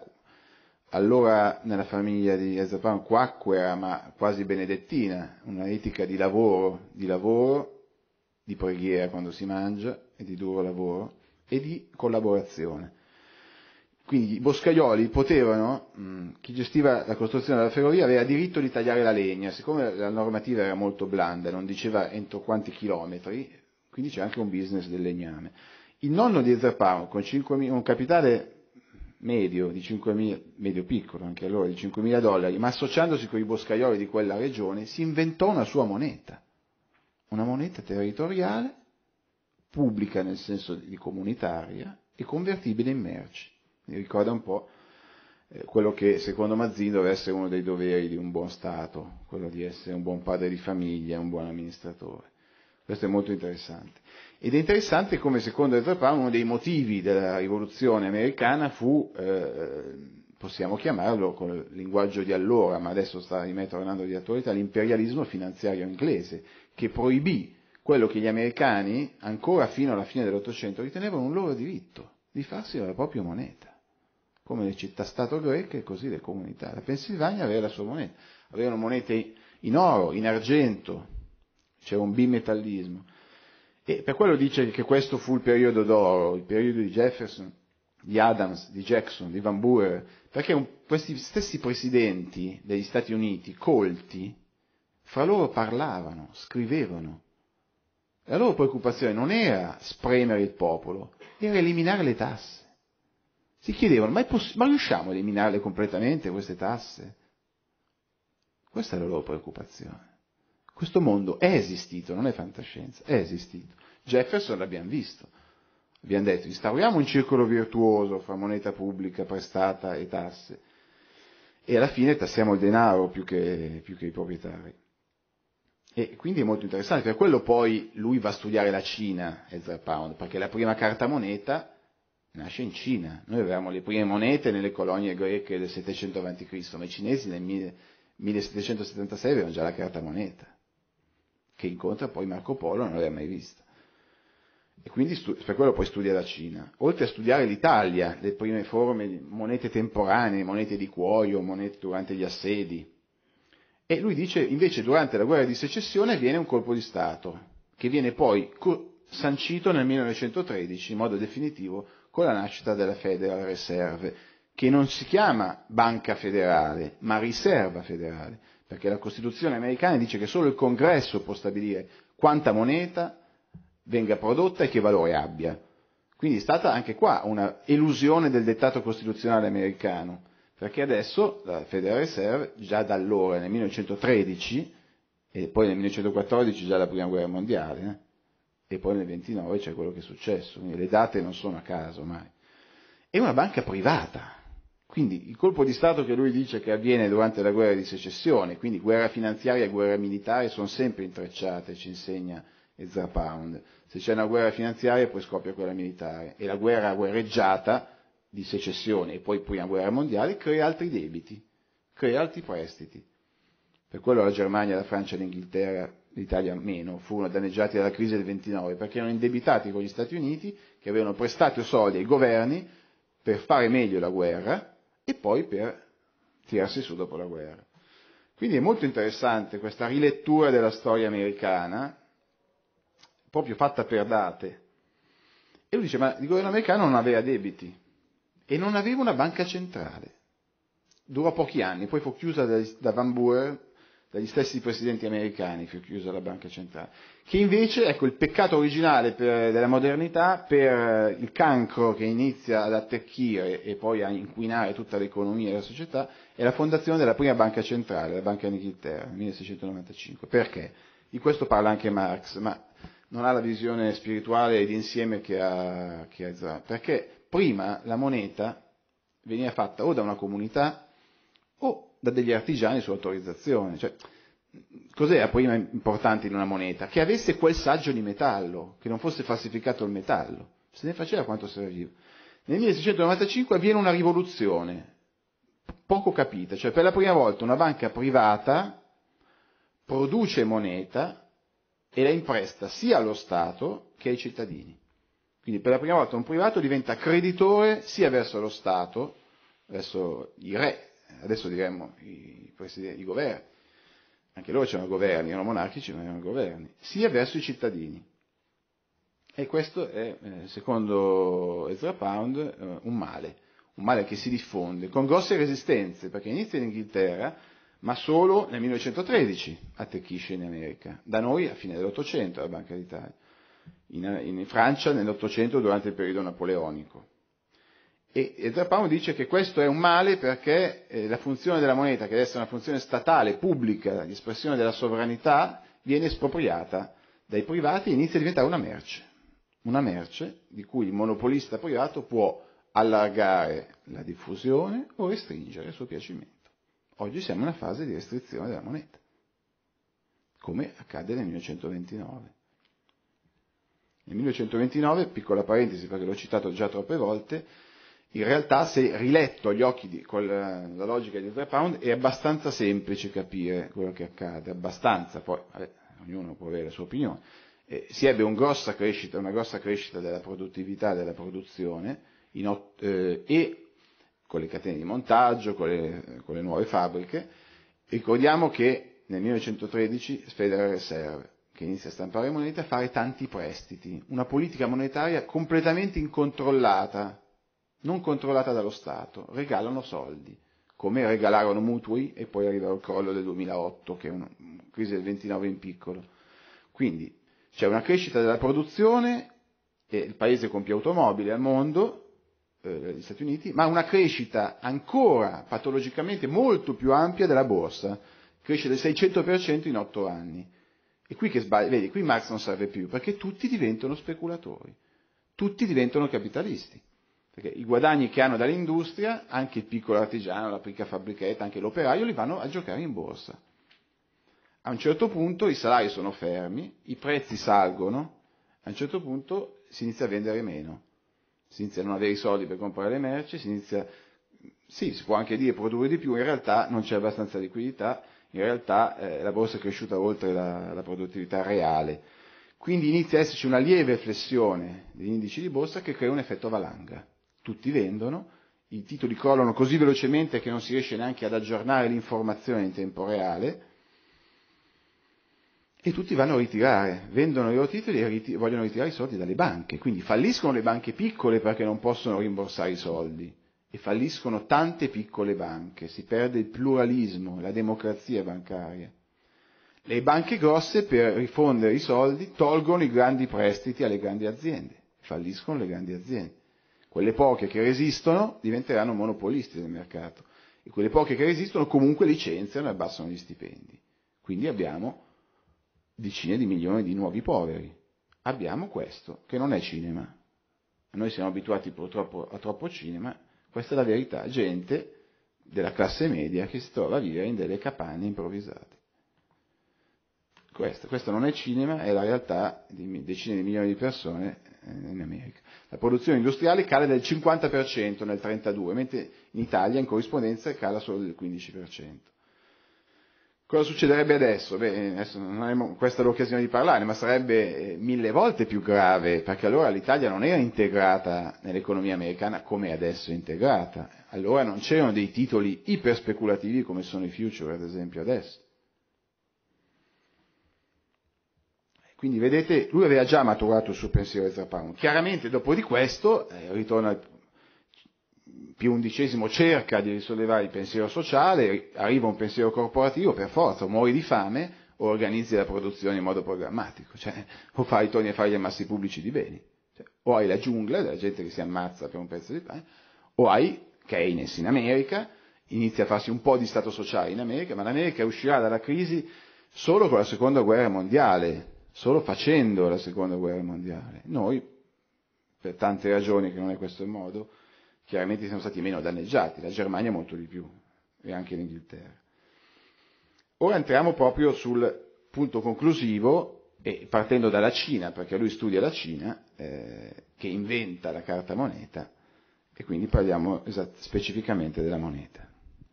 allora nella famiglia di Ezra Pound quacquera ma quasi benedettina, una etica di lavoro, di lavoro, di preghiera quando si mangia e di duro lavoro e di collaborazione. Quindi i boscaioli potevano, mh, chi gestiva la costruzione della ferrovia aveva diritto di tagliare la legna, siccome la normativa era molto blanda, non diceva entro quanti chilometri, quindi c'è anche un business del legname. Il nonno di Ezra Pound con cinquemila, un capitale medio di cinquemila, medio piccolo anche allora, di cinquemila dollari, ma associandosi con i boscaioli di quella regione, si inventò una sua moneta, una moneta territoriale, pubblica nel senso di comunitaria e convertibile in merci. Mi ricorda un po' eh, quello che secondo Mazzini doveva essere uno dei doveri di un buon Stato, quello di essere un buon padre di famiglia, un buon amministratore. Questo è molto interessante. Ed è interessante come secondo Ezra Pound uno dei motivi della rivoluzione americana fu, eh, possiamo chiamarlo con il linguaggio di allora, ma adesso sta ahimè tornando di attualità, l'imperialismo finanziario inglese, che proibì quello che gli americani, ancora fino alla fine dell'Ottocento, ritenevano un loro diritto, di farsi la propria moneta. Come le città-stato greche, così le comunità. La Pennsylvania aveva la sua moneta, avevano monete in oro, in argento, c'era un bimetallismo. E per quello dice che questo fu il periodo d'oro, il periodo di Jefferson, di Adams, di Jackson, di Van Buren, perché un, questi stessi presidenti degli Stati Uniti, colti, fra loro parlavano, scrivevano. La loro preoccupazione non era spremere il popolo, era eliminare le tasse. Si chiedevano, ma, è poss- ma riusciamo a eliminarle completamente queste tasse? Questa è la loro preoccupazione. Questo mondo è esistito, non è fantascienza, è esistito. Jefferson l'abbiamo visto. Abbiamo detto, instauriamo un circolo virtuoso fra moneta pubblica, prestata e tasse. E alla fine tassiamo il denaro più che, più che i proprietari. E quindi è molto interessante, per quello poi lui va a studiare la Cina, Ezra Pound, perché la prima carta moneta nasce in Cina. Noi avevamo le prime monete nelle colonie greche del settecento avanti Cristo, ma i cinesi nel millesettecentosettantasei avevano già la carta moneta, che incontra poi Marco Polo, non l'aveva mai vista. E quindi stu- per quello poi studia la Cina. Oltre a studiare l'Italia, le prime forme di monete temporanee, monete di cuoio, monete durante gli assedi. E lui dice, invece, durante la guerra di secessione avviene un colpo di Stato, che viene poi co- sancito nel millenovecentotredici in modo definitivo con la nascita della Federal Reserve, che non si chiama banca federale, ma riserva federale, perché la Costituzione americana dice che solo il Congresso può stabilire quanta moneta venga prodotta e che valore abbia. Quindi è stata anche qua una elusione del dettato costituzionale americano, perché adesso la Federal Reserve, già da allora, nel millenovecentotredici, e poi nel millenovecentoquattordici già la prima guerra mondiale, eh? E poi nel ventinove c'è quello che è successo, quindi le date non sono a caso mai. È una banca privata, quindi il colpo di Stato che lui dice che avviene durante la guerra di secessione, quindi guerra finanziaria e guerra militare sono sempre intrecciate, ci insegna Ezra Pound. Se c'è una guerra finanziaria poi scoppia quella militare, e la guerra guerreggiata di secessione e poi prima guerra mondiale crea altri debiti, crea altri prestiti. Per quello la Germania, la Francia, l'Inghilterra, l'Italia meno, furono danneggiati dalla crisi del ventinove, perché erano indebitati con gli Stati Uniti che avevano prestato soldi ai governi per fare meglio la guerra e poi per tirarsi su dopo la guerra. Quindi è molto interessante questa rilettura della storia americana, proprio fatta per date. E lui dice, ma il governo americano non aveva debiti e non aveva una banca centrale. Durò pochi anni, poi fu chiusa da, da Van Buren dagli stessi presidenti americani, fu chiusa la banca centrale, che invece, ecco, il peccato originale per, della modernità, per il cancro che inizia ad attecchire e poi a inquinare tutta l'economia e la società, è la fondazione della prima banca centrale, la Banca d'Inghilterra, nel milleseicentonovantacinque. Perché? Di questo parla anche Marx, ma non ha la visione spirituale e d'insieme che ha, che ha Zara. Perché prima la moneta veniva fatta o da una comunità o da degli artigiani su autorizzazione. Cioè, cos'era prima importante in una moneta? Che avesse quel saggio di metallo, che non fosse falsificato il metallo. Se ne faceva quanto serviva. Nel milleseicentonovantacinque avviene una rivoluzione poco capita, cioè per la prima volta una banca privata produce moneta e la impresta sia allo Stato che ai cittadini. Quindi per la prima volta un privato diventa creditore sia verso lo Stato, verso i re, adesso diremmo i, presidenti, i governi, anche loro c'erano governi, erano monarchici ma erano governi, sia verso i cittadini. E questo è, secondo Ezra Pound, un male, un male che si diffonde con grosse resistenze, perché inizia in Inghilterra, ma solo nel millenovecentotredici attecchisce in America, da noi a fine dell'Ottocento la Banca d'Italia, in, in Francia nell'Ottocento durante il periodo napoleonico. E Ezra Pound dice che questo è un male perché eh, la funzione della moneta, che deve essere una funzione statale, pubblica, di espressione della sovranità, viene espropriata dai privati e inizia a diventare una merce, una merce di cui il monopolista privato può allargare la diffusione o restringere a suo piacimento. Oggi siamo in una fase di restrizione della moneta, come accade nel millenovecentoventinove. Nel millenovecentoventinove, piccola parentesi perché l'ho citato già troppe volte, in realtà se riletto agli occhi di, con la, la logica di Ezra Pound è abbastanza semplice capire quello che accade, abbastanza, poi vabbè, ognuno può avere la sua opinione. Eh, si ebbe un grossa crescita, una grossa crescita della produttività e della produzione in ot- eh, e con le catene di montaggio, con le, con le nuove fabbriche. Ricordiamo che nel millenovecentotredici Federal Reserve, che inizia a stampare moneta, a fare tanti prestiti, una politica monetaria completamente incontrollata, non controllata dallo Stato, regalano soldi, come regalarono mutui e poi arriva il crollo del duemilaotto, che è una crisi del ventinove in piccolo. Quindi c'è una crescita della produzione, è il paese con più automobili al mondo, gli Stati Uniti, ma una crescita ancora patologicamente molto più ampia della borsa, cresce del seicento per cento in otto anni. E qui che sbaglia, vedi, qui Marx non serve più, perché tutti diventano speculatori, tutti diventano capitalisti, perché i guadagni che hanno dall'industria, anche il piccolo artigiano, la piccola fabbrichetta, anche l'operaio, li vanno a giocare in borsa. A un certo punto i salari sono fermi, i prezzi salgono, a un certo punto si inizia a vendere meno. Si inizia a non avere i soldi per comprare le merci, si inizia, sì, si può anche dire produrre di più, in realtà non c'è abbastanza liquidità, in realtà eh, la borsa è cresciuta oltre la, la produttività reale. Quindi inizia ad esserci una lieve flessione degli indici di borsa che crea un effetto valanga. Tutti vendono, i titoli crollano così velocemente che non si riesce neanche ad aggiornare l'informazione in tempo reale, e tutti vanno a ritirare, vendono i loro titoli e rit- vogliono ritirare i soldi dalle banche, quindi falliscono le banche piccole perché non possono rimborsare i soldi e falliscono tante piccole banche, si perde il pluralismo, la democrazia bancaria. Le banche grosse per rifondere i soldi tolgono i grandi prestiti alle grandi aziende, falliscono le grandi aziende. Quelle poche che resistono diventeranno monopolisti del mercato e quelle poche che resistono comunque licenziano e abbassano gli stipendi. Quindi abbiamo decine di milioni di nuovi poveri. Abbiamo questo, che non è cinema. Noi siamo abituati purtroppo a troppo cinema, questa è la verità, gente della classe media che si trova a vivere in delle capanne improvvisate. Questo, questo non è cinema, è la realtà di decine di milioni di persone in America. La produzione industriale cala del cinquanta per cento nel trentadue, mentre in Italia in corrispondenza cala solo del quindici per cento. Cosa succederebbe adesso? Beh, adesso non abbiamo questa l'occasione di parlare, ma sarebbe eh, mille volte più grave, perché allora l'Italia non era integrata nell'economia americana come adesso è integrata. Allora non c'erano dei titoli iperspeculativi come sono i future, ad esempio, adesso. Quindi vedete, lui aveva già maturato il suo pensiero Ezra Pound. Chiaramente dopo di questo, eh, ritorna al, Pio undicesimo cerca di risollevare il pensiero sociale, arriva un pensiero corporativo, per forza, o muori di fame o organizzi la produzione in modo programmatico, cioè, o fai, torni a fare gli ammassi pubblici di beni, cioè, o hai la giungla della gente che si ammazza per un pezzo di pane, o hai Keynes in America, inizia a farsi un po' di stato sociale in America, ma l'America uscirà dalla crisi solo con la seconda guerra mondiale, solo facendo la seconda guerra mondiale. Noi, per tante ragioni che non è questo il modo, chiaramente siamo stati meno danneggiati, la Germania molto di più, e anche l'Inghilterra. Ora entriamo proprio sul punto conclusivo, e partendo dalla Cina, perché lui studia la Cina, eh, che inventa la carta moneta, e quindi parliamo esatt- specificamente della moneta.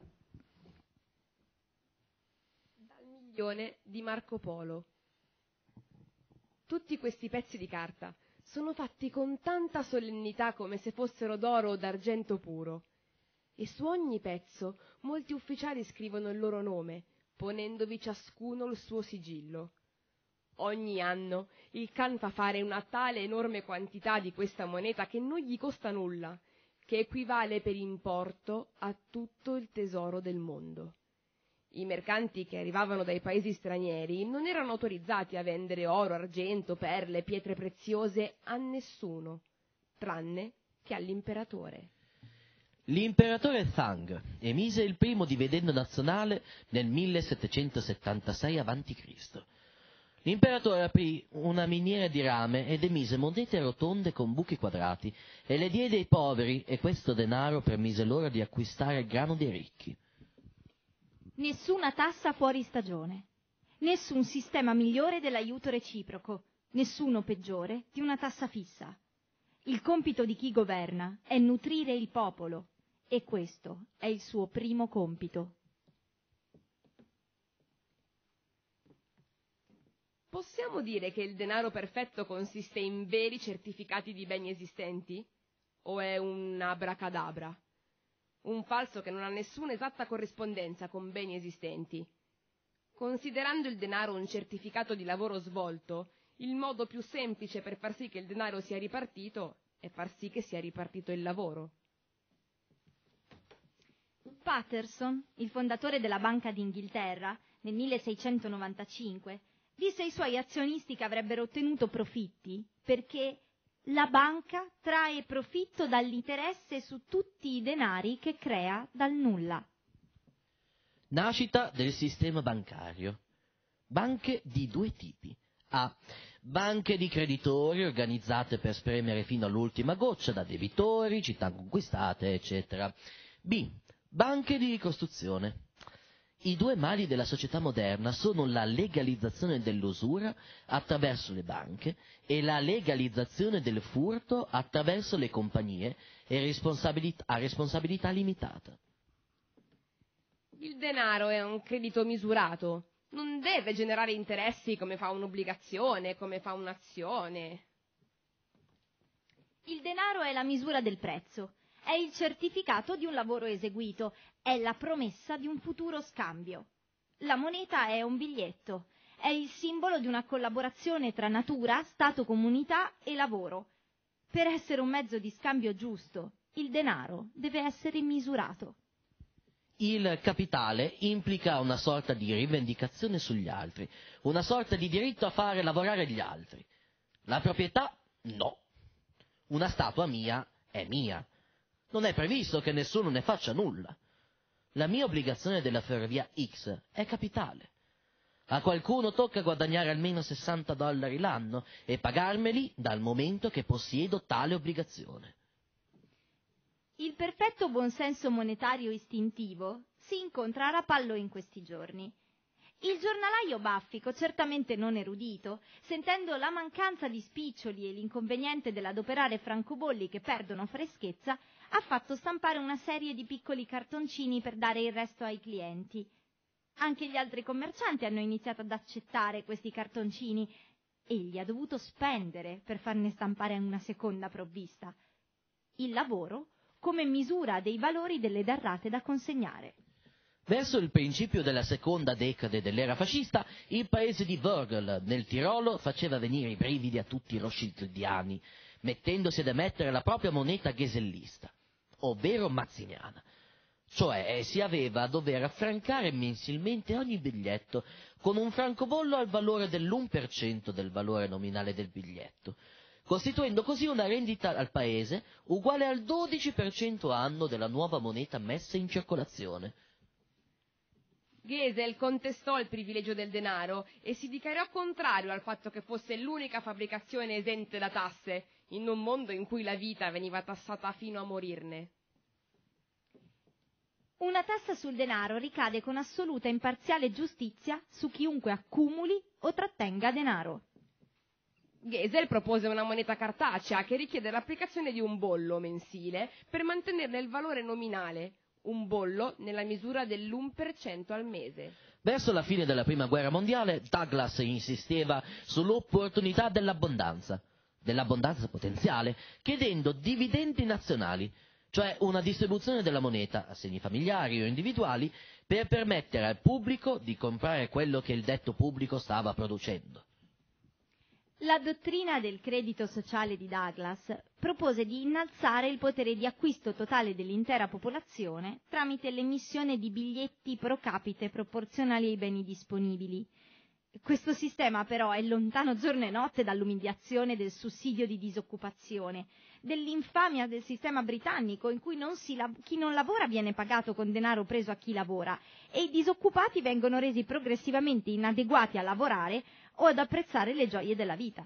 Dal milione di Marco Polo. Tutti questi pezzi di carta sono fatti con tanta solennità come se fossero d'oro o d'argento puro, e su ogni pezzo molti ufficiali scrivono il loro nome, ponendovi ciascuno il suo sigillo. Ogni anno il Khan fa fare una tale enorme quantità di questa moneta che non gli costa nulla, che equivale per importo a tutto il tesoro del mondo. I mercanti che arrivavano dai paesi stranieri non erano autorizzati a vendere oro, argento, perle, pietre preziose a nessuno, tranne che all'imperatore.
L'imperatore Zhang emise il primo dividendo nazionale nel millesettecentosettantasei avanti Cristo L'imperatore aprì una miniera di rame ed emise monete rotonde con buchi quadrati e le diede ai poveri, e questo denaro permise loro di acquistare il grano dei ricchi.
Nessuna tassa fuori stagione, nessun sistema migliore dell'aiuto reciproco, nessuno peggiore di una tassa fissa. Il compito di chi governa è nutrire il popolo, e questo è il suo primo compito.
Possiamo dire che il denaro perfetto consiste in veri certificati di beni esistenti? O è un abracadabra? Un falso che non ha nessuna esatta corrispondenza con beni esistenti? Considerando il denaro un certificato di lavoro svolto, il modo più semplice per far sì che il denaro sia ripartito è far sì che sia ripartito il lavoro.
Patterson, il fondatore della Banca d'Inghilterra, nel milleseicentonovantacinque, disse ai suoi azionisti che avrebbero ottenuto profitti perché la banca trae profitto dall'interesse su tutti i denari che crea dal nulla.
Nascita del sistema bancario. Banche di due tipi. A. Banche di creditori organizzate per spremere fino all'ultima goccia da debitori, città conquistate, eccetera. B. Banche di ricostruzione. I due mali della società moderna sono la legalizzazione dell'usura attraverso le banche e la legalizzazione del furto attraverso le compagnie e responsabilità, a responsabilità limitata.
Il denaro è un credito misurato, non deve generare interessi come fa un'obbligazione, come fa un'azione.
Il denaro è la misura del prezzo. È il certificato di un lavoro eseguito, è la promessa di un futuro scambio. La moneta è un biglietto, è il simbolo di una collaborazione tra natura, Stato, comunità e lavoro. Per essere un mezzo di scambio giusto, il denaro deve essere misurato.
Il capitale implica una sorta di rivendicazione sugli altri, una sorta di diritto a fare lavorare gli altri. La proprietà? No. Una statua mia è mia. Non è previsto che nessuno ne faccia nulla. La mia obbligazione della ferrovia X è capitale. A qualcuno tocca guadagnare almeno sessanta dollari l'anno e pagarmeli dal momento che possiedo tale obbligazione.
Il perfetto buonsenso monetario istintivo si incontra a Rapallo in questi giorni. Il giornalaio baffico, certamente non erudito, sentendo la mancanza di spiccioli e l'inconveniente dell'adoperare francobolli che perdono freschezza, ha fatto stampare una serie di piccoli cartoncini per dare il resto ai clienti. Anche gli altri commercianti hanno iniziato ad accettare questi cartoncini. Egli ha dovuto spendere per farne stampare una seconda provvista. Il lavoro come misura dei valori delle derrate da consegnare.
Verso il principio della seconda decade dell'era fascista, il paese di Wörgl, nel Tirolo, faceva venire i brividi a tutti i rothschildiani, mettendosi ad emettere la propria moneta ghesellista. ovvero mazziniana. Cioè si aveva a dover affrancare mensilmente ogni biglietto con un francobollo al valore dell'uno per cento del valore nominale del biglietto, costituendo così una rendita al paese uguale al dodici per cento anno della nuova moneta messa in circolazione.
Gesell contestò il privilegio del denaro e si dichiarò contrario al fatto che fosse l'unica fabbricazione esente da tasse, in un mondo in cui la vita veniva tassata fino a morirne.
Una tassa sul denaro ricade con assoluta e imparziale giustizia su chiunque accumuli o trattenga denaro.
Gesell propose una moneta cartacea che richiede l'applicazione di un bollo mensile per mantenerne il valore nominale, un bollo nella misura dell'uno per cento al mese.
Verso la fine della Prima Guerra Mondiale, Douglas insisteva sull'opportunità dell'abbondanza, dell'abbondanza potenziale, chiedendo dividendi nazionali, cioè una distribuzione della moneta, assegni familiari o individuali, per permettere al pubblico di comprare quello che il detto pubblico stava producendo.
La dottrina del credito sociale di Douglas propose di innalzare il potere di acquisto totale dell'intera popolazione tramite l'emissione di biglietti pro capite proporzionali ai beni disponibili. Questo sistema però è lontano giorno e notte dall'umiliazione del sussidio di disoccupazione, dell'infamia del sistema britannico in cui non si lav- chi non lavora viene pagato con denaro preso a chi lavora e i disoccupati vengono resi progressivamente inadeguati a lavorare o ad apprezzare le gioie della vita.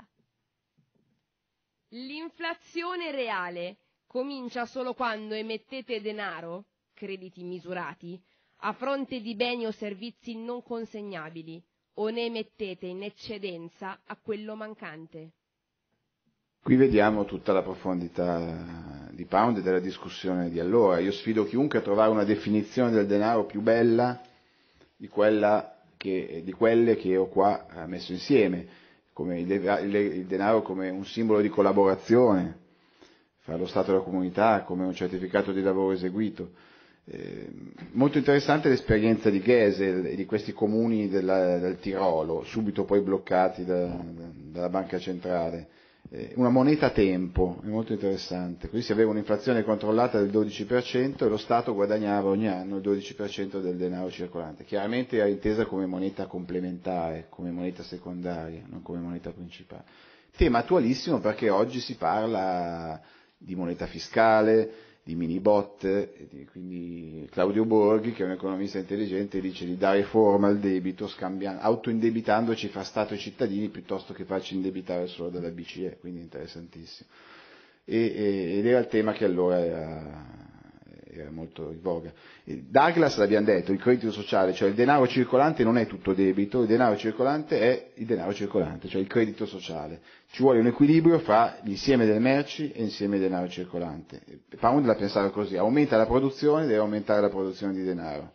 L'inflazione reale comincia solo quando emettete denaro, crediti misurati, a fronte di beni o servizi non consegnabili, o ne emettete in eccedenza a quello mancante.
Qui vediamo tutta la profondità di Pound e della discussione di allora. Io sfido chiunque a trovare una definizione del denaro più bella di, quella che, di quelle che ho qua messo insieme, come il, il, il denaro come un simbolo di collaborazione fra lo Stato e la comunità, come un certificato di lavoro eseguito. Eh, molto interessante l'esperienza di Gesell e di questi comuni della, del Tirolo, subito poi bloccati da, da, dalla banca centrale. Eh, una moneta a tempo, è molto interessante, così si aveva un'inflazione controllata del dodici per cento e lo Stato guadagnava ogni anno il dodici per cento del denaro circolante. Chiaramente era intesa come moneta complementare, come moneta secondaria, non come moneta principale. Tema attualissimo perché oggi si parla di moneta fiscale, di mini bot, quindi Claudio Borghi, che è un economista intelligente, dice di dare forma al debito autoindebitandoci fra Stato e cittadini piuttosto che farci indebitare solo dalla B C E, quindi interessantissimo. E, e, ed era il tema che allora era, era molto in voga. Douglas, l'abbiamo detto, il credito sociale, cioè il denaro circolante non è tutto debito, il denaro circolante è il denaro circolante, cioè il credito sociale. Ci vuole un equilibrio fra l'insieme delle merci e l'insieme del denaro circolante. Pound la pensava così: aumenta la produzione, deve aumentare la produzione di denaro.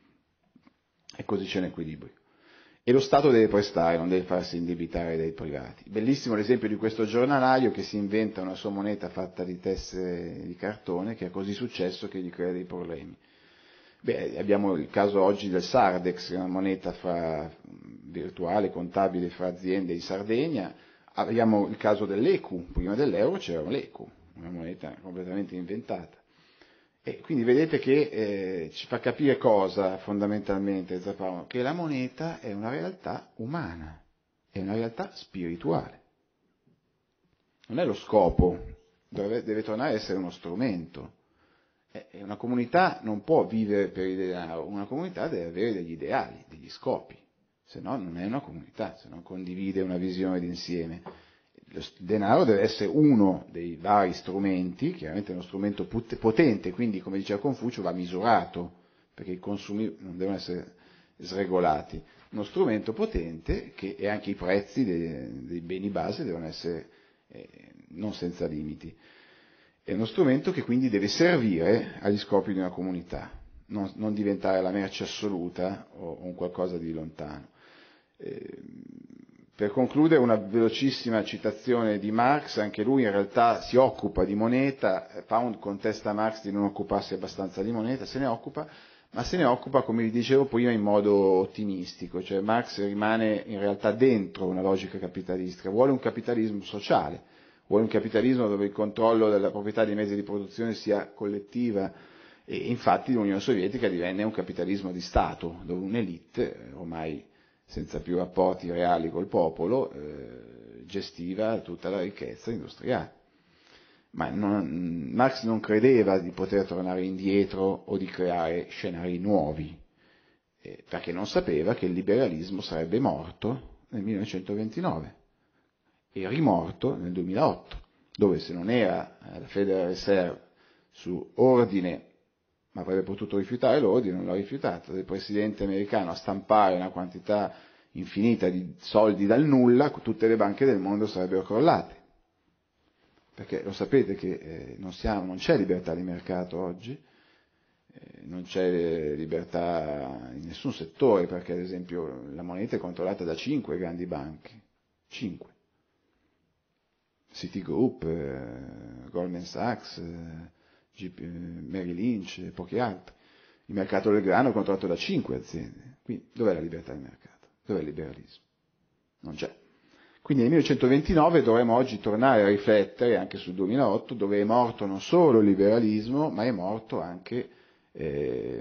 E così c'è un equilibrio. E lo Stato deve prestare, non deve farsi indebitare dai privati. Bellissimo l'esempio di questo giornalaio che si inventa una sua moneta fatta di tessere di cartone, che è così successo che gli crea dei problemi. Beh, abbiamo il caso oggi del Sardex, che è una moneta fra, virtuale, contabile fra aziende in Sardegna. Abbiamo il caso dell'E Q U, prima dell'euro c'era l'E Q U, una moneta completamente inventata. E quindi vedete che eh, ci fa capire cosa fondamentalmente, che la moneta è una realtà umana, è una realtà spirituale. Non è lo scopo, deve, deve tornare a essere uno strumento. E una comunità non può vivere per il denaro, una comunità deve avere degli ideali, degli scopi, se no non è una comunità, se non condivide una visione d'insieme. Il denaro deve essere uno dei vari strumenti, chiaramente è uno strumento potente, quindi come diceva Confucio va misurato, perché i consumi non devono essere sregolati. Uno strumento potente che, e anche i prezzi dei, dei beni base devono essere eh, non senza limiti. È uno strumento che quindi deve servire agli scopi di una comunità, non, non diventare la merce assoluta o, o un qualcosa di lontano. Eh, per concludere una velocissima citazione di Marx, anche lui in realtà si occupa di moneta, Pound contesta Marx di non occuparsi abbastanza di moneta, se ne occupa, ma se ne occupa, come vi dicevo prima, in modo ottimistico, cioè Marx rimane in realtà dentro una logica capitalistica, vuole un capitalismo sociale, vuole un capitalismo dove il controllo della proprietà dei mezzi di produzione sia collettiva, e infatti l'Unione Sovietica divenne un capitalismo di Stato, dove un'elite, ormai senza più rapporti reali col popolo, eh, gestiva tutta la ricchezza industriale. Ma non, Marx non credeva di poter tornare indietro o di creare scenari nuovi, eh, perché non sapeva che il liberalismo sarebbe morto nel millenovecentoventinove e rimorto nel duemilaotto, dove se non era la Federal Reserve su ordine, ma avrebbe potuto rifiutare l'ordine, non l'ha rifiutato, del presidente americano a stampare una quantità infinita di soldi dal nulla, tutte le banche del mondo sarebbero crollate. Perché lo sapete che eh, non, siamo, non c'è libertà di mercato oggi, eh, non c'è libertà in nessun settore, perché ad esempio la moneta è controllata da cinque grandi banche, cinque. Citigroup, eh, Goldman Sachs, eh, G P, eh, Merrill Lynch e pochi altri. Il mercato del grano è controllato da cinque aziende. Quindi dov'è la libertà di mercato? Dov'è il liberalismo? Non c'è. Quindi nel millenovecentoventinove dovremmo oggi tornare a riflettere anche sul duemilaotto, dove è morto non solo il liberalismo, ma è morto anche eh,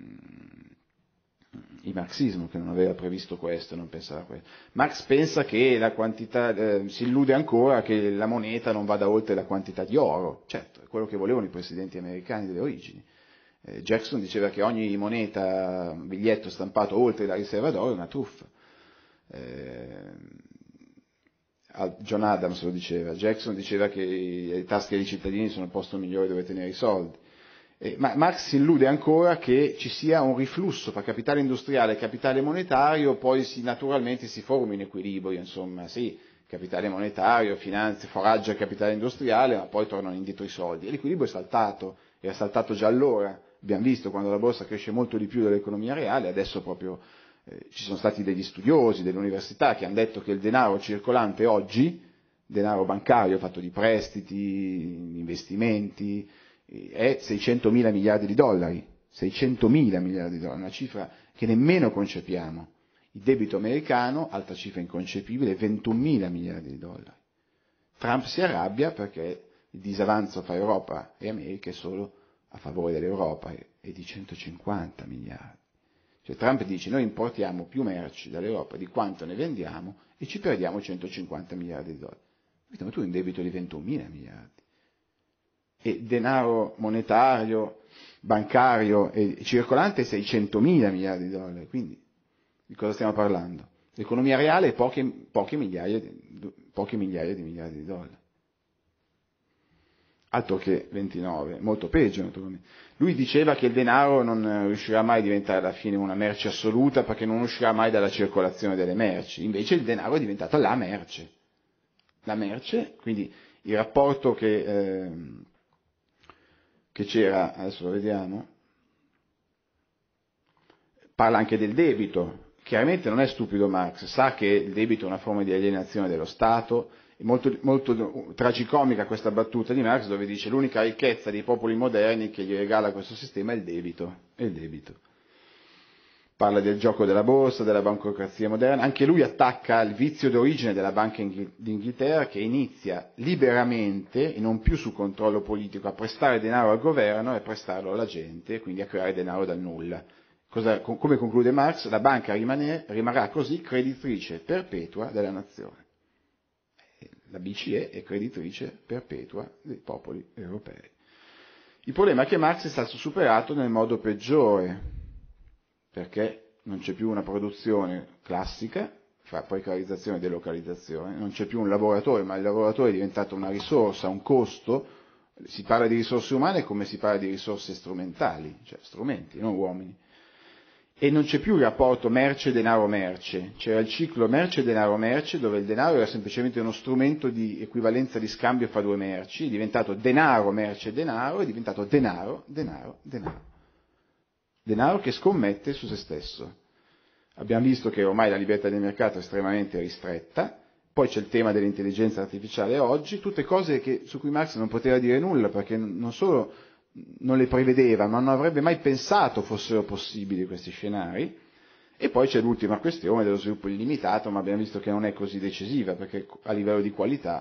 il marxismo, che non aveva previsto questo, non pensava a questo. Marx pensa che la quantità, eh, si illude ancora che la moneta non vada oltre la quantità di oro, certo, è quello che volevano i presidenti americani delle origini. Eh, Jackson diceva che ogni moneta, biglietto stampato oltre la riserva d'oro è una truffa. Eh, John Adams lo diceva, Jackson diceva che le tasche dei cittadini sono il posto migliore dove tenere i soldi. Eh, ma Marx si illude ancora che ci sia un riflusso fra capitale industriale e capitale monetario, poi si, naturalmente si formi un equilibrio, insomma, sì, capitale monetario, finanzia, foraggia il capitale industriale, ma poi tornano indietro i soldi. E l'equilibrio è saltato, era saltato già allora, abbiamo visto quando la borsa cresce molto di più dell'economia reale, adesso proprio eh, ci sono stati degli studiosi delle università che hanno detto che il denaro circolante oggi, denaro bancario fatto di prestiti, investimenti, è seicentomila miliardi di dollari, seicentomila miliardi di dollari, una cifra che nemmeno concepiamo. Il debito americano, altra cifra inconcepibile, ventunomila miliardi di dollari. Trump si arrabbia perché il disavanzo fra Europa e America è solo a favore dell'Europa, è di centocinquanta miliardi. Cioè Trump dice noi importiamo più merci dall'Europa di quanto ne vendiamo e ci perdiamo centocinquanta miliardi di dollari. Ma tu hai un debito di ventunomila miliardi. E denaro monetario, bancario e circolante seicentomila miliardi di dollari, quindi di cosa stiamo parlando? L'economia reale è poche, poche, migliaia, poche migliaia di miliardi di dollari. Altro che ventinove, molto peggio naturalmente. Lui diceva che il denaro non riuscirà mai a diventare alla fine una merce assoluta perché non uscirà mai dalla circolazione delle merci, invece il denaro è diventato la merce. La merce, quindi il rapporto che... Eh, che c'era, adesso lo vediamo, parla anche del debito. Chiaramente non è stupido Marx, sa che il debito è una forma di alienazione dello Stato, è molto, molto tragicomica questa battuta di Marx dove dice l'unica ricchezza dei popoli moderni che gli regala questo sistema è il debito, è il debito. Parla del gioco della borsa, della bancocrazia moderna, anche lui attacca il vizio d'origine della Banca d'Inghilterra che inizia liberamente e non più su controllo politico a prestare denaro al governo e a prestarlo alla gente, quindi a creare denaro dal nulla. Cosa, come conclude Marx? La banca rimane, rimarrà così creditrice perpetua della nazione. La B C E è creditrice perpetua dei popoli europei. Il problema è che Marx è stato superato nel modo peggiore, perché non c'è più una produzione classica, fra precarizzazione e delocalizzazione, non c'è più un lavoratore, ma il lavoratore è diventato una risorsa, un costo, si parla di risorse umane come si parla di risorse strumentali, cioè strumenti, non uomini. E non c'è più il rapporto merce-denaro-merce, c'era il ciclo merce-denaro-merce dove il denaro era semplicemente uno strumento di equivalenza di scambio fra due merci, è diventato denaro-merce-denaro, è diventato denaro-denaro-denaro. Denaro che scommette su se stesso. Abbiamo visto che ormai la libertà del mercato è estremamente ristretta, poi c'è il tema dell'intelligenza artificiale oggi, tutte cose che, su cui Marx non poteva dire nulla perché non solo non le prevedeva, ma non avrebbe mai pensato fossero possibili questi scenari. E poi c'è l'ultima questione dello sviluppo illimitato, ma abbiamo visto che non è così decisiva perché a livello di qualità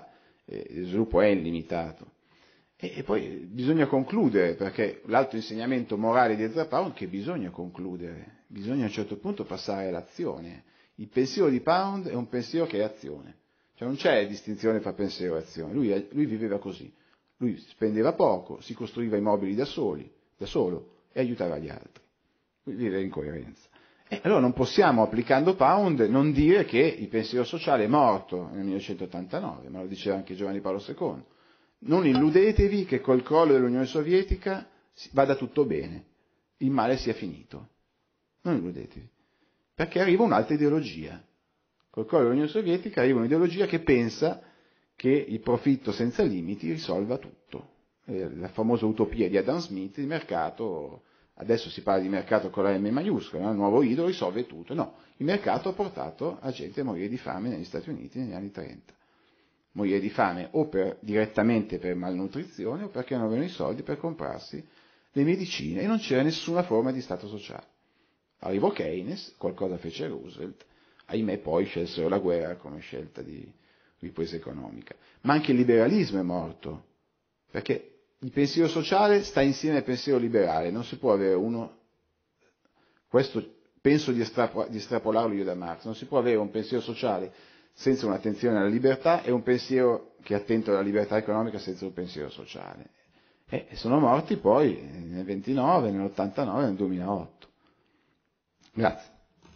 eh, lo sviluppo è illimitato. E, e poi bisogna concludere, perché l'altro insegnamento morale di Ezra Pound è che bisogna concludere, bisogna a un certo punto passare all'azione. Il pensiero di Pound è un pensiero che è azione, cioè non c'è distinzione tra pensiero e azione, lui, lui viveva così, lui spendeva poco, si costruiva i mobili da soli, da solo e aiutava gli altri, lui viveva in coerenza. E allora non possiamo, applicando Pound, non dire che il pensiero sociale è morto nel millenovecentottantanove, ma lo diceva anche Giovanni Paolo secondo. Non illudetevi che col crollo dell'Unione Sovietica vada tutto bene, il male sia finito. Non illudetevi, perché arriva un'altra ideologia. Col crollo dell'Unione Sovietica arriva un'ideologia che pensa che il profitto senza limiti risolva tutto. La famosa utopia di Adam Smith, il mercato, adesso si parla di mercato con la M maiuscola, no? Il nuovo idolo risolve tutto. No, il mercato ha portato la gente a morire di fame negli Stati Uniti negli anni trenta. Morire di fame o per, direttamente per malnutrizione o perché non avevano i soldi per comprarsi le medicine e non c'era nessuna forma di stato sociale. Arrivò Keynes, qualcosa fece Roosevelt, ahimè poi scelsero la guerra come scelta di ripresa economica. Ma anche il liberalismo è morto, perché il pensiero sociale sta insieme al pensiero liberale, non si può avere uno, questo penso di, estrapo, di estrapolarlo io da Marx, non si può avere un pensiero sociale senza un'attenzione alla libertà e un pensiero che è attento alla libertà economica senza un pensiero sociale. E sono morti poi nel ventinove, nell'ottantanove, nel duemilaotto. Grazie.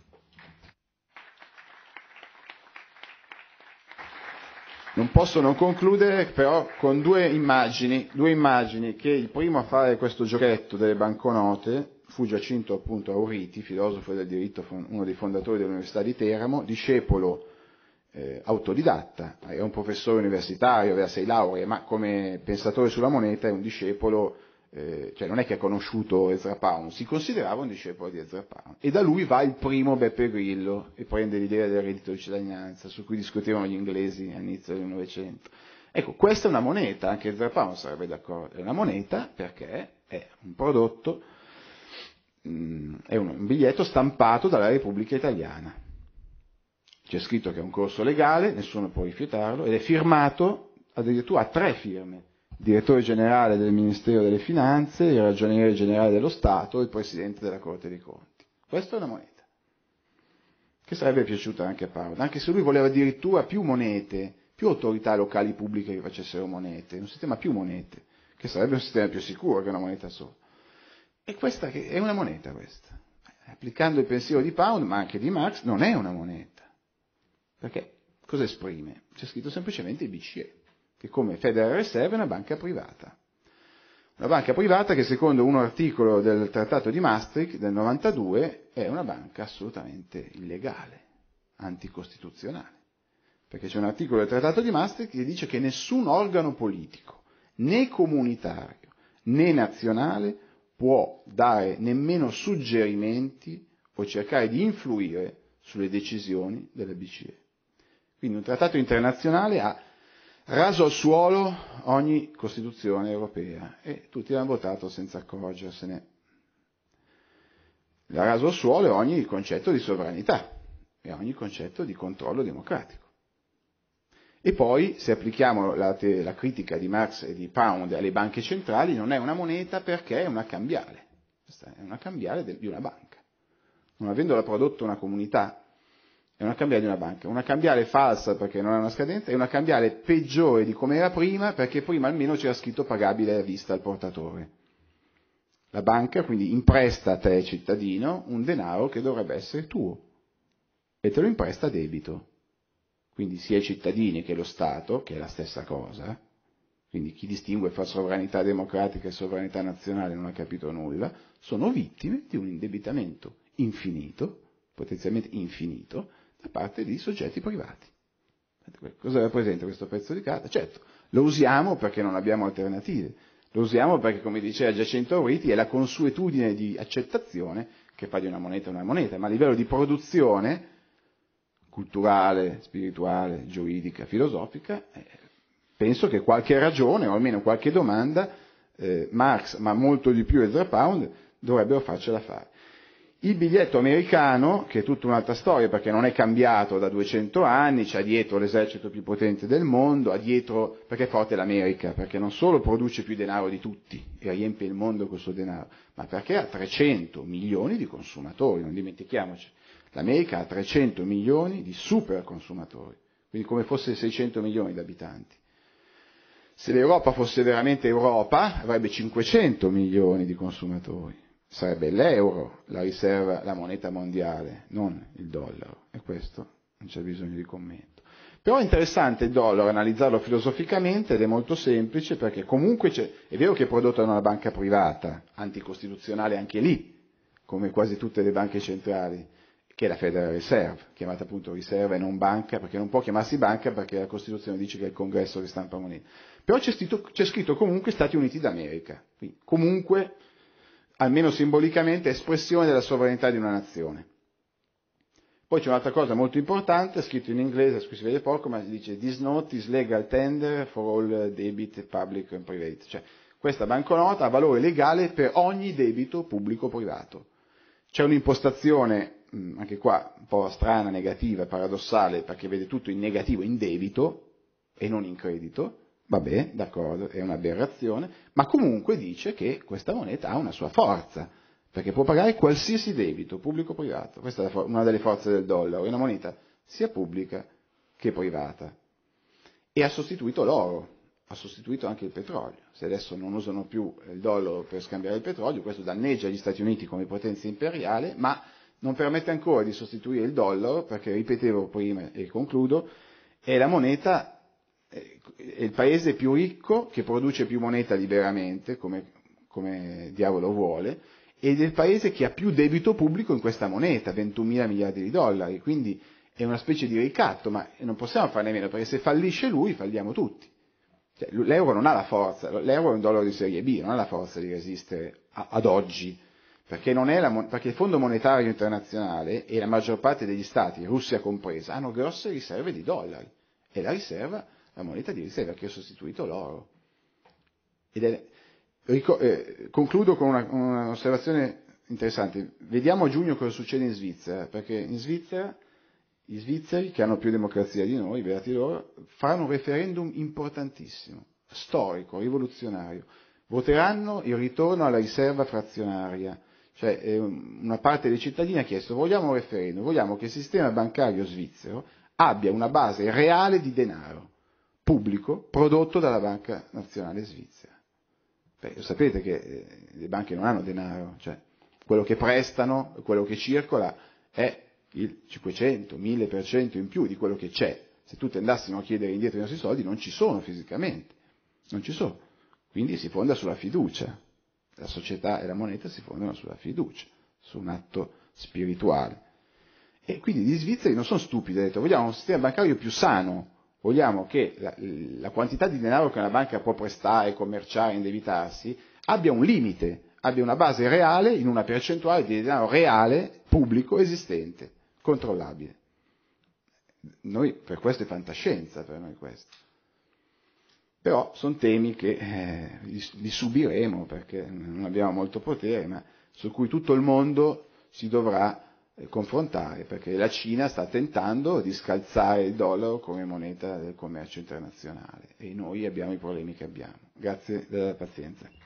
Non posso non concludere però con due immagini, due immagini che il primo a fare questo giochetto delle banconote fu Giacinto appunto Auriti, filosofo del diritto, uno dei fondatori dell'Università di Teramo, discepolo eh, autodidatta, era un professore universitario, aveva sei lauree, ma come pensatore sulla moneta è un discepolo, eh, cioè non è che ha conosciuto Ezra Pound, si considerava un discepolo di Ezra Pound. E da lui va il primo Beppe Grillo e prende l'idea del reddito di cittadinanza, su cui discutevano gli inglesi all'inizio del Novecento. Ecco, questa è una moneta, anche Ezra Pound sarebbe d'accordo, è una moneta perché è un prodotto, mh, è un, un biglietto stampato dalla Repubblica Italiana. C'è scritto che è un corso legale, nessuno può rifiutarlo, ed è firmato addirittura a tre firme, il direttore generale del Ministero delle Finanze, il ragioniere generale dello Stato e il presidente della Corte dei Conti. Questa è una moneta, che sarebbe piaciuta anche a Pound, anche se lui voleva addirittura più monete, più autorità locali pubbliche che facessero monete, un sistema più monete, che sarebbe un sistema più sicuro che una moneta sola. E questa è una moneta questa. Applicando il pensiero di Pound, ma anche di Marx, non è una moneta. Perché cosa esprime? C'è scritto semplicemente il B C E, che come Federal Reserve è una banca privata. Una banca privata che secondo un articolo del Trattato di Maastricht del novantadue è una banca assolutamente illegale, anticostituzionale. Perché c'è un articolo del Trattato di Maastricht che dice che nessun organo politico, né comunitario, né nazionale, può dare nemmeno suggerimenti o cercare di influire sulle decisioni della B C E. Quindi un trattato internazionale ha raso al suolo ogni Costituzione europea e tutti l'hanno votato senza accorgersene. Ha raso al suolo ogni concetto di sovranità e ogni concetto di controllo democratico. E poi, se applichiamo la, te, la critica di Marx e di Pound alle banche centrali, non è una moneta perché è una cambiale. Questa è una cambiale de, di una banca. Non avendola prodotto una comunità, è una cambiale di una banca. Una cambiale falsa perché non ha una scadenza e una cambiale peggiore di come era prima perché prima almeno c'era scritto pagabile a vista al portatore. La banca quindi impresta a te, cittadino, un denaro che dovrebbe essere tuo e te lo impresta a debito. Quindi sia i cittadini che lo Stato, che è la stessa cosa, quindi chi distingue fra sovranità democratica e sovranità nazionale non ha capito nulla, sono vittime di un indebitamento infinito, potenzialmente infinito, da parte di soggetti privati. Cosa rappresenta questo pezzo di carta? Certo, lo usiamo perché non abbiamo alternative, lo usiamo perché, come diceva Giacinto Auriti, è la consuetudine di accettazione che fa di una moneta una moneta, ma a livello di produzione culturale, spirituale, giuridica, filosofica, eh, penso che qualche ragione, o almeno qualche domanda, eh, Marx, ma molto di più Ezra Pound, dovrebbero farcela fare. Il biglietto americano, che è tutta un'altra storia perché non è cambiato da duecento anni, c'ha dietro l'esercito più potente del mondo, ha dietro, perché è forte l'America, perché non solo produce più denaro di tutti e riempie il mondo con il suo denaro, ma perché ha trecento milioni di consumatori, non dimentichiamoci. L'America ha trecento milioni di super consumatori, quindi come fosse seicento milioni di abitanti. Se l'Europa fosse veramente Europa, avrebbe cinquecento milioni di consumatori. Sarebbe l'euro la riserva, la moneta mondiale, non il dollaro, e questo non c'è bisogno di commento. Però è interessante il dollaro, analizzarlo filosoficamente, ed è molto semplice, perché comunque c'è, è vero che è prodotto da una banca privata, anticostituzionale anche lì, come quasi tutte le banche centrali, che è la Federal Reserve, chiamata appunto riserva e non banca, perché non può chiamarsi banca perché la Costituzione dice che è il Congresso che stampa moneta. Però c'è scritto, c'è scritto comunque Stati Uniti d'America, quindi comunque, almeno simbolicamente, espressione della sovranità di una nazione. Poi c'è un'altra cosa molto importante, scritto in inglese, qui si vede poco, ma si dice "This note is legal tender for all debit public and private", cioè questa banconota ha valore legale per ogni debito pubblico o privato. C'è un'impostazione, anche qua, un po' strana, negativa, paradossale, perché vede tutto in negativo, in debito e non in credito. Vabbè, d'accordo, è un'aberrazione, ma comunque dice che questa moneta ha una sua forza, perché può pagare qualsiasi debito, pubblico o privato. Questa è una delle forze del dollaro, è una moneta sia pubblica che privata. E ha sostituito l'oro, ha sostituito anche il petrolio. Se adesso non usano più il dollaro per scambiare il petrolio, questo danneggia gli Stati Uniti come potenza imperiale, ma non permette ancora di sostituire il dollaro, perché, ripetevo prima e concludo, è la moneta, è il paese più ricco che produce più moneta liberamente, come, come diavolo vuole, ed è il paese che ha più debito pubblico in questa moneta, ventunomila miliardi di dollari, quindi è una specie di ricatto, ma non possiamo farne meno, perché se fallisce lui falliamo tutti. Cioè, l'euro non ha la forza, l'euro è un dollaro di serie B, non ha la forza di resistere a, ad oggi, perché, non è la, perché il Fondo Monetario Internazionale e la maggior parte degli stati, Russia compresa, hanno grosse riserve di dollari, e la riserva, la moneta di riserva che ha sostituito l'oro. Ed è, ric- eh, concludo con una, un'osservazione interessante. Vediamo a giugno cosa succede in Svizzera, perché in Svizzera gli svizzeri, che hanno più democrazia di noi, beati loro, faranno un referendum importantissimo, storico, rivoluzionario. Voteranno il ritorno alla riserva frazionaria, cioè eh, una parte dei cittadini ha chiesto: vogliamo un referendum, vogliamo che il sistema bancario svizzero abbia una base reale di denaro pubblico prodotto dalla Banca Nazionale Svizzera. Beh, sapete che eh, le banche non hanno denaro, cioè quello che prestano, quello che circola è il cinquecento, mille per cento in più di quello che c'è. Se tutti andassimo a chiedere indietro i nostri soldi, non ci sono fisicamente, non ci sono. Quindi si fonda sulla fiducia. La società e la moneta si fondano sulla fiducia, su un atto spirituale. E quindi gli svizzeri non sono stupidi, hanno detto: vogliamo un sistema bancario più sano, vogliamo che la, la quantità di denaro che una banca può prestare, commerciare, indebitarsi, abbia un limite, abbia una base reale in una percentuale di denaro reale, pubblico, esistente, controllabile. Noi, per questo è fantascienza, per noi questo. Però sono temi che eh, li, li subiremo, perché non abbiamo molto potere, ma su cui tutto il mondo si dovrà eh, confrontare, perché la Cina sta tentando di scalzare il dollaro come moneta del commercio internazionale, e noi abbiamo i problemi che abbiamo. Grazie della pazienza.